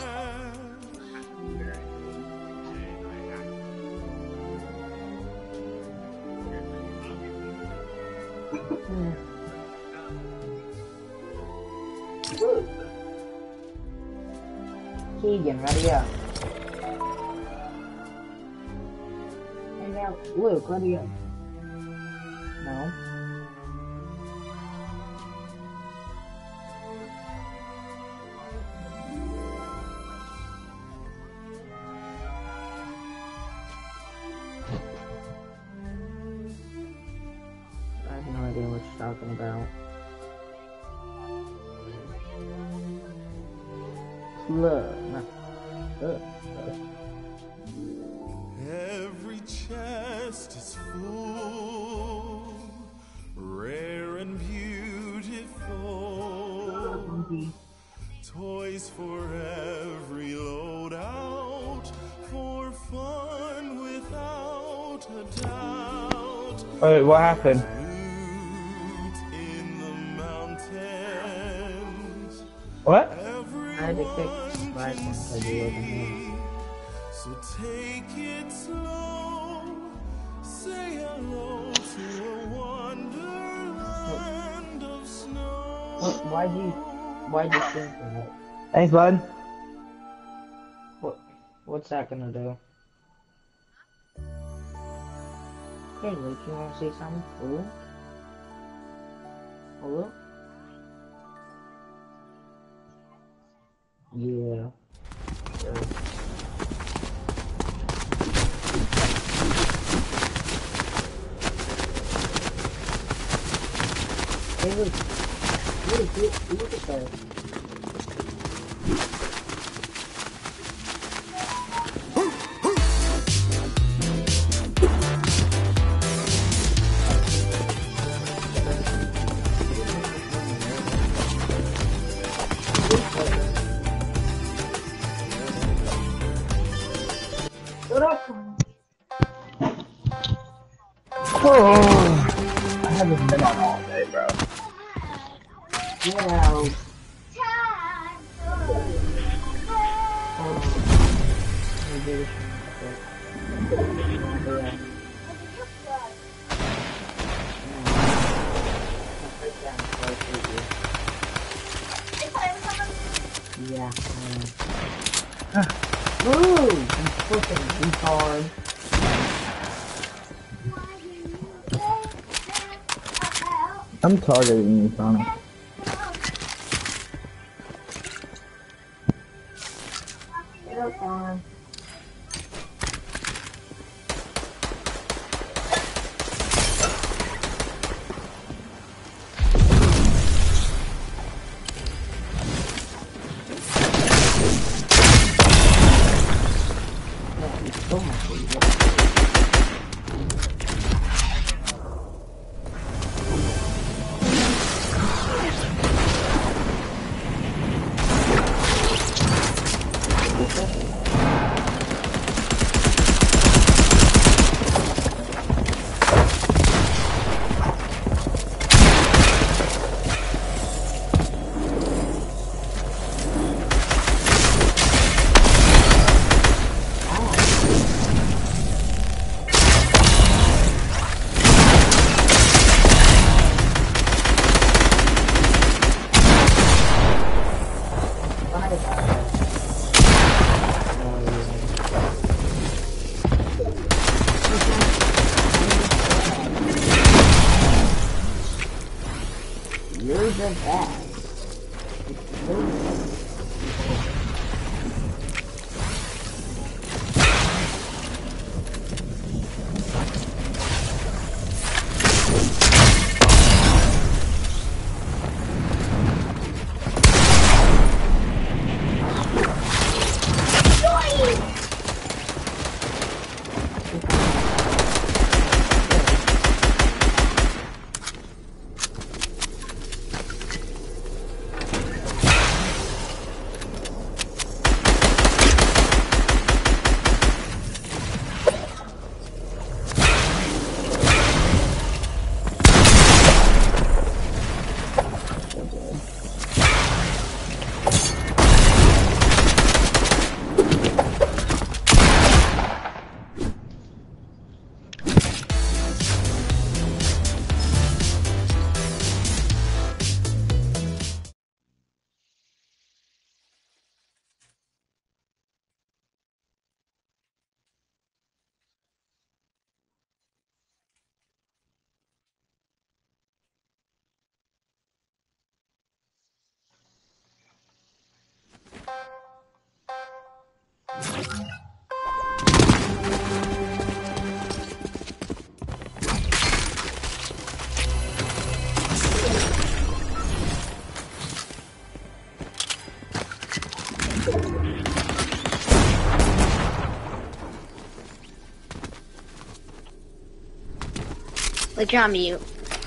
Keegan, ready up. Hey now, Luke, ready up. No. I have no idea what you're talking about. Look. Every chest is full, rare and beautiful. Toys for every loadout, for fun without a doubt. Wait, what happened? Loot in the mountains. What? I had to kick right one because he wasn't here. So take it slow. Say hello to a wonderland of snow. Why'd you think that? Thanks, bud. What's that gonna do? Hey Luke, you wanna say something cool? Hello? Yeah. Sure. Hey Luke, look at that. Oh, I haven't been on all day, bro. Get out. Yeah. Ooh, I'm freaking retard. I'm targeting you, Sonic. Get up. farm. Oh my God. You're the best. Like you're on mute.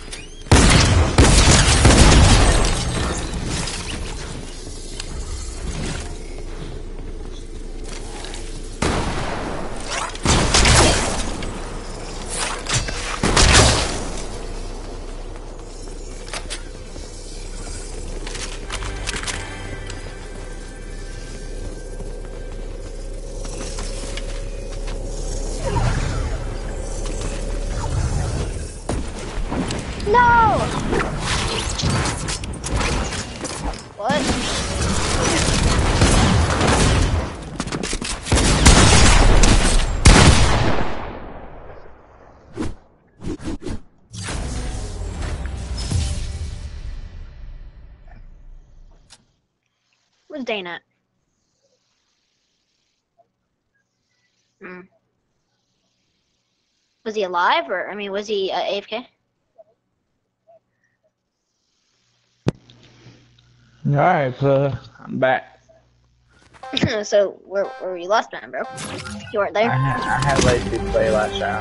No! What? Where's Dana? Was he alive, or, I mean, was he AFK? Alright, so I'm back. So, where were you last time, bro? You weren't there? I had lazy play last round.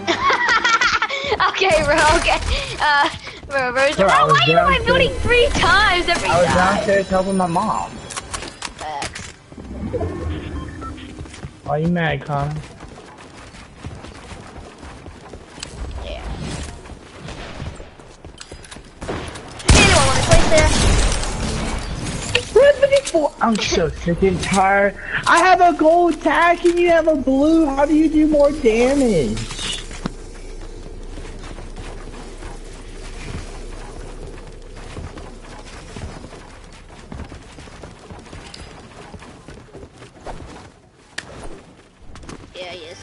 Okay, bro, okay. Bro, why are you in my building 3 times every time? I was downstairs helping my mom. Facts. Why are you mad, Connor? Yeah. Anyone want to place there? I'm so sick and tired. I have a gold tag and you have a blue. How do you do more damage? Yeah, yes.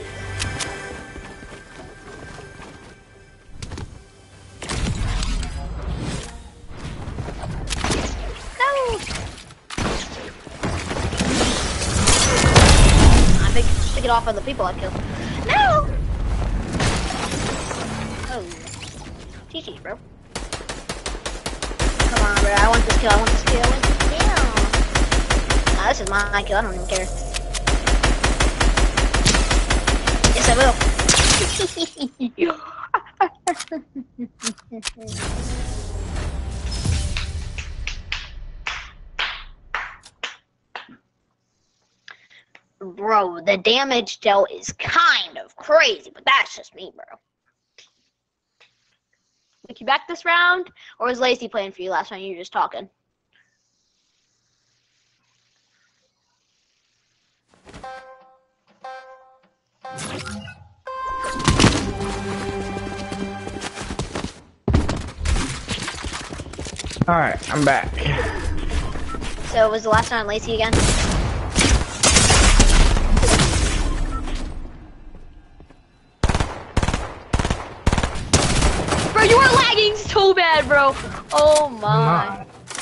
No! it off other people I killed. No! Oh. GG, bro. Come on, bro. I want this kill. I want this kill. I want this kill. Nah, this is my kill. I don't even care. Yes, I will. Bro, the damage dealt is kind of crazy, but that's just me, bro. Took you back this round, or was Lacey playing for you last time you were just talking? Alright, I'm back. So was the last time Lacey again? Bro, you are lagging so bad, bro. Oh my.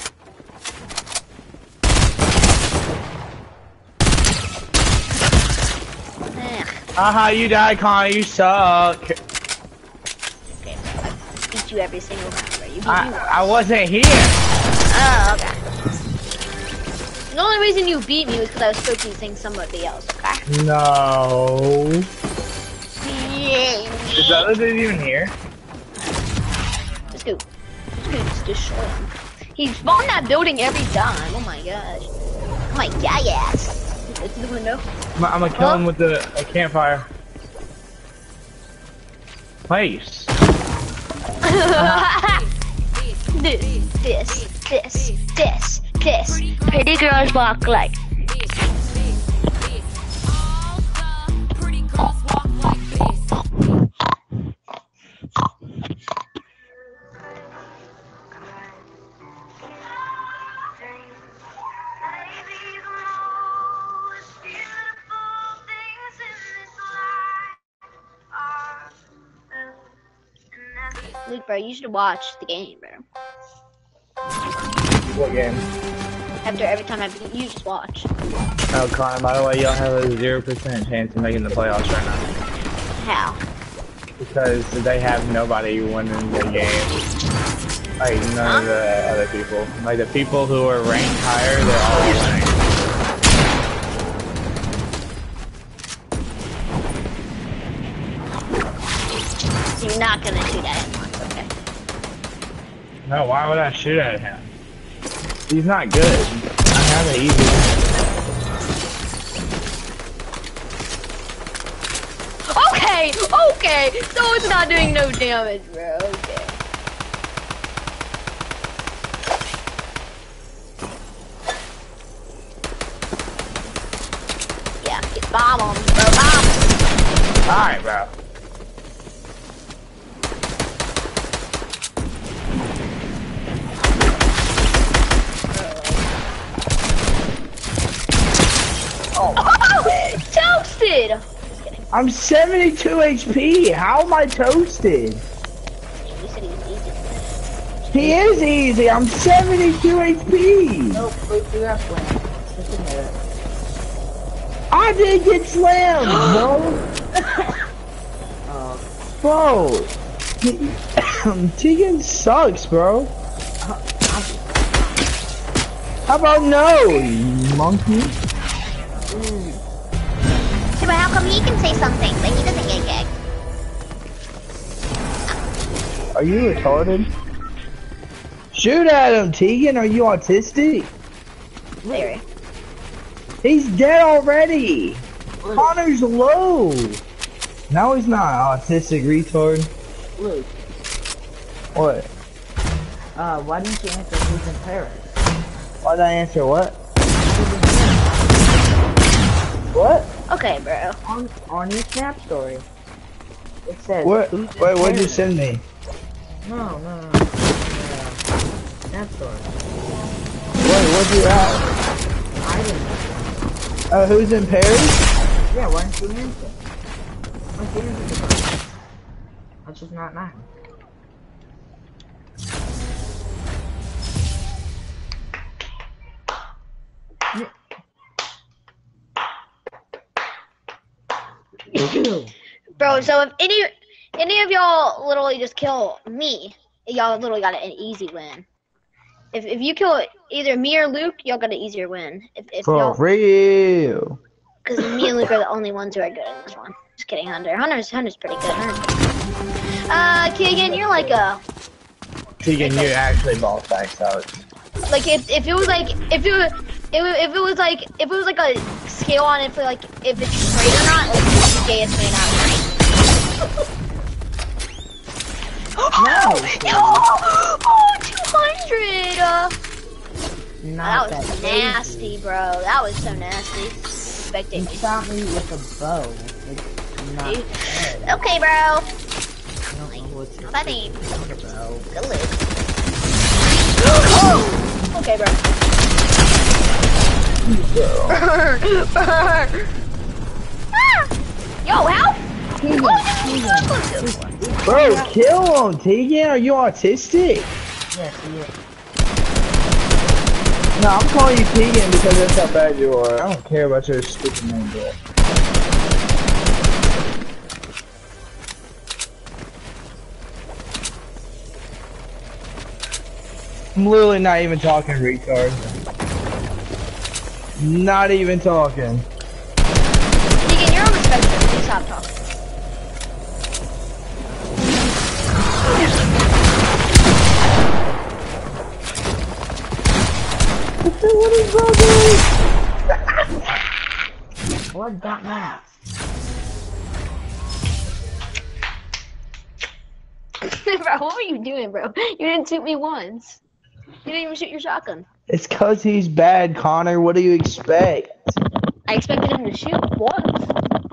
Haha, you died, Connor. You suck. Okay, bro. I beat you every single round, bro. You beat me. I wasn't here. Oh, okay. The only reason you beat me was because I was focusing somebody else, okay? No. Yeah. Is the other dude even here? Let's go. Let's go just destroy him. He spawned that building every time. Oh my gosh. Oh my god, yes. It's the window. I'm gonna kill him with a campfire. Place. This. Pretty girls walk like. Luke, bro, you should watch the game, bro. What game? After every time I beat you, just watch. Oh, Connor, by the way, y'all have a 0% chance of making the playoffs right now. How? Because they have nobody winning the game. Like, none of the other people. Like, the people who are ranked higher, they're all winning. So you're not gonna shoot at him once, okay? No, why would I shoot at him? He's not good. I have it easy. Okay, so it's not doing no damage, bro, okay. Yeah, get bomb on me, bro, bomb. Alright, bro. Oh, toasted! I'm 72 HP. How am I toasted? You said he was easy. He is easy. I'm 72 HP. Nope, you got slammed. Just admit it. I did get slammed, bro. Bro, Tegan sucks, bro. How about no, you monkey? Yeah, but how come he can say something, but he doesn't get gagged? Are you retarded? Shoot at him, Tegan. Are you autistic? Very. He's dead already. Connor's low. No, he's not autistic retard. Luke. What? Why didn't you answer who's in Paris? Why'd I answer what? What? Okay, bro. On your Snap story. It says. What? Who's in Wait, what'd you Paris? send me? No. Snap story. Wait, what'd you ask? I didn't. Who's in Paris? Yeah, why didn't you answer? Why didn't you answer? That's just not nice. Bro, so if any of y'all literally just kill me, y'all literally got an easy win. If you kill either me or Luke, y'all got an easier win. If For y'all, real. because me and Luke are the only ones who are good in this one. Just kidding, Hunter. Hunter's pretty good. Keegan, you're like a. Tegan, you actually ball facts out. Like if it was like if it was like a scale on if like if it's straight or not, like it's the gayest man out there. No! Oh, 200! Not that was that nasty, crazy. bro. That was so nasty. You Expecting me. shot me with a bow. It's not bad. Okay, bro. I don't know what's your That ain't bro. good loot. Okay, bro. Yo, help! Bro, kill him, Tegan. Are you autistic? Yes, yes. No, I'm calling you Tegan because that's how bad you are. I don't care about your stupid name, bro. I'm literally not even talking, retard. Not even talking. Keegan, you're on the spectrum. Please stop talking. What is that doing? What got that? Bro, what were you doing, bro? You didn't shoot me once. You didn't even shoot your shotgun. It's cause he's bad, Connor. What do you expect? I expected him to shoot once.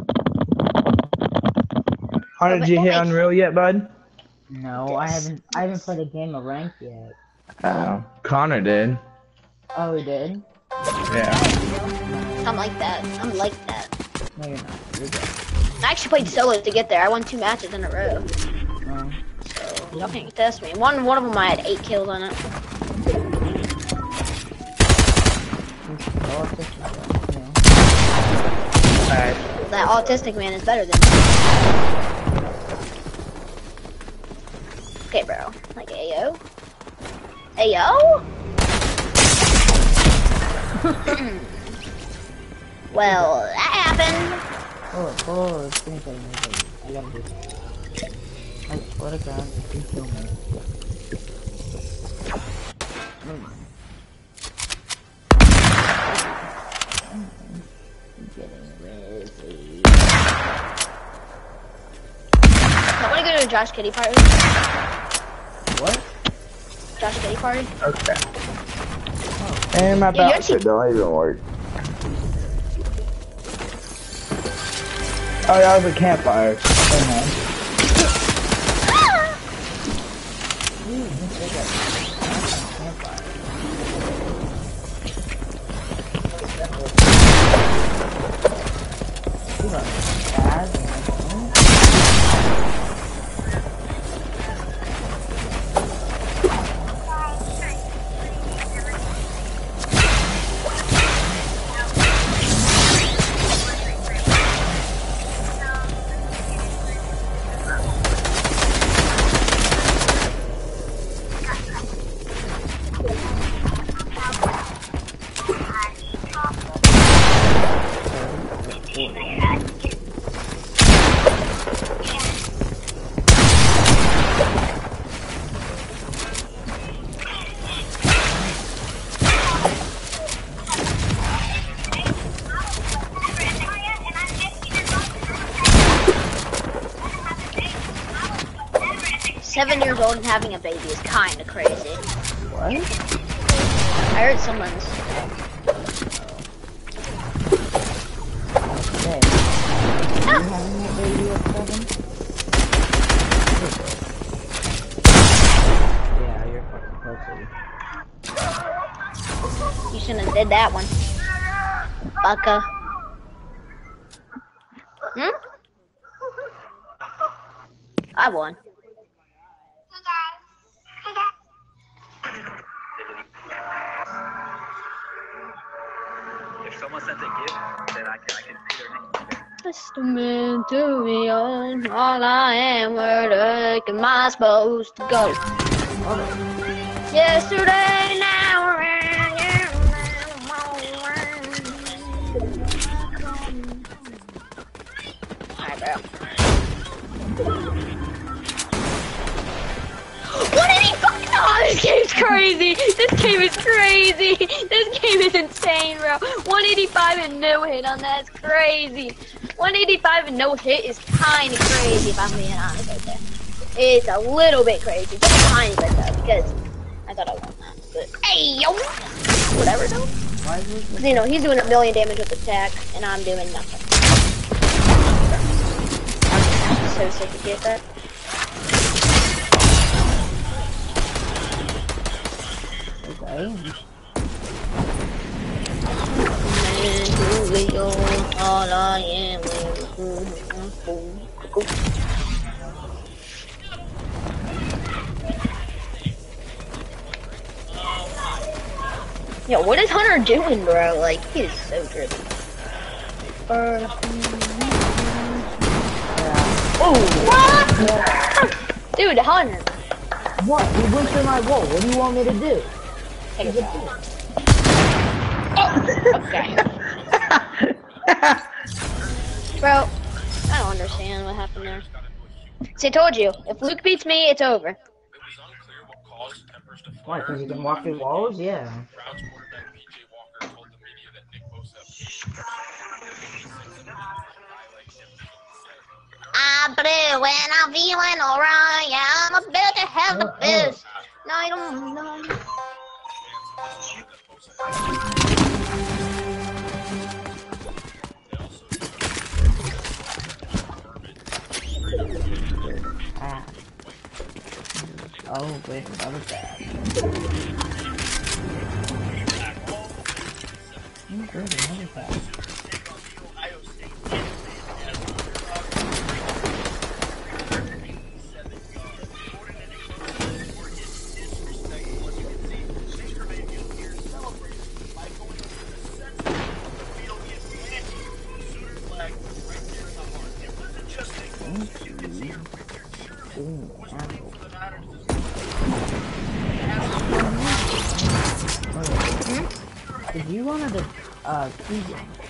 Connor, did you hit Unreal yet, bud? No, I haven't played a game of rank yet. Oh, Connor did. Oh, he did? Yeah. I'm like that. I'm like that. No, you're not. You're good. I actually played solo to get there. I won 2 matches in a row. So y'all can't test me. One of them I had 8 kills on it. Alright. That autistic man is better than me. Okay, bro. Like Ayo. Ayo? Well, that happened. Oh, it's gonna kill me. I gotta do it. I swear to God, it's gonna kill me. Never mind. Getting busy. I wanna go to a Josh Kitty party. What? Josh Kitty party. Okay. And my Yeah, you bouncer don't even work. Oh, that was a campfire. Years old and having a baby is kind of crazy. What? I heard someone's. Okay. Are you having a baby at 7? Yeah, you're fucking pussy. You shouldn't have did that one. Bucka. Hmm? I won. If someone sent a gift, then I can see their name. Testament to me, all I am, where am I supposed to go? Yesterday, now, alright, bro. What did he fucking? Oh, this game's crazy. This game is crazy. This game is insane, bro. 185 and no hit on that is crazy. 185 and no hit is kind of crazy, if I'm being honest right there. It's a little bit crazy, just a tiny bit though, because I thought I won that. But hey, yo, whatever though. Because you know he's doing 1,000,000 damage with attack, and I'm doing nothing. I'm so sick to get that. Okay. All I am. Yo, what is Hunter doing, bro? Like, he is so driven. Oh, what? Dude, Hunter. What? He went through my wall. What do you want me to do? Take a shot. Okay. Bro, I don't understand what happened there. See, I told you, if Luke beats me, it's over. Why? Because you can walk through walls? Yeah. I'm blue and I'm feeling alright. Yeah, I'm about to have the best night of my life. Ah. Oh, wait, that was bad. Did you want to see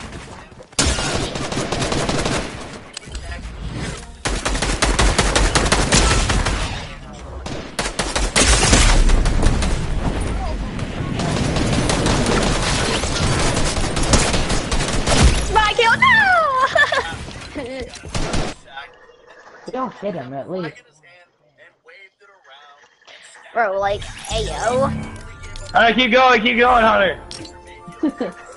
My kill, no! Don't hit him at least. Bro, like, hey yo. Alright, keep going, Hunter.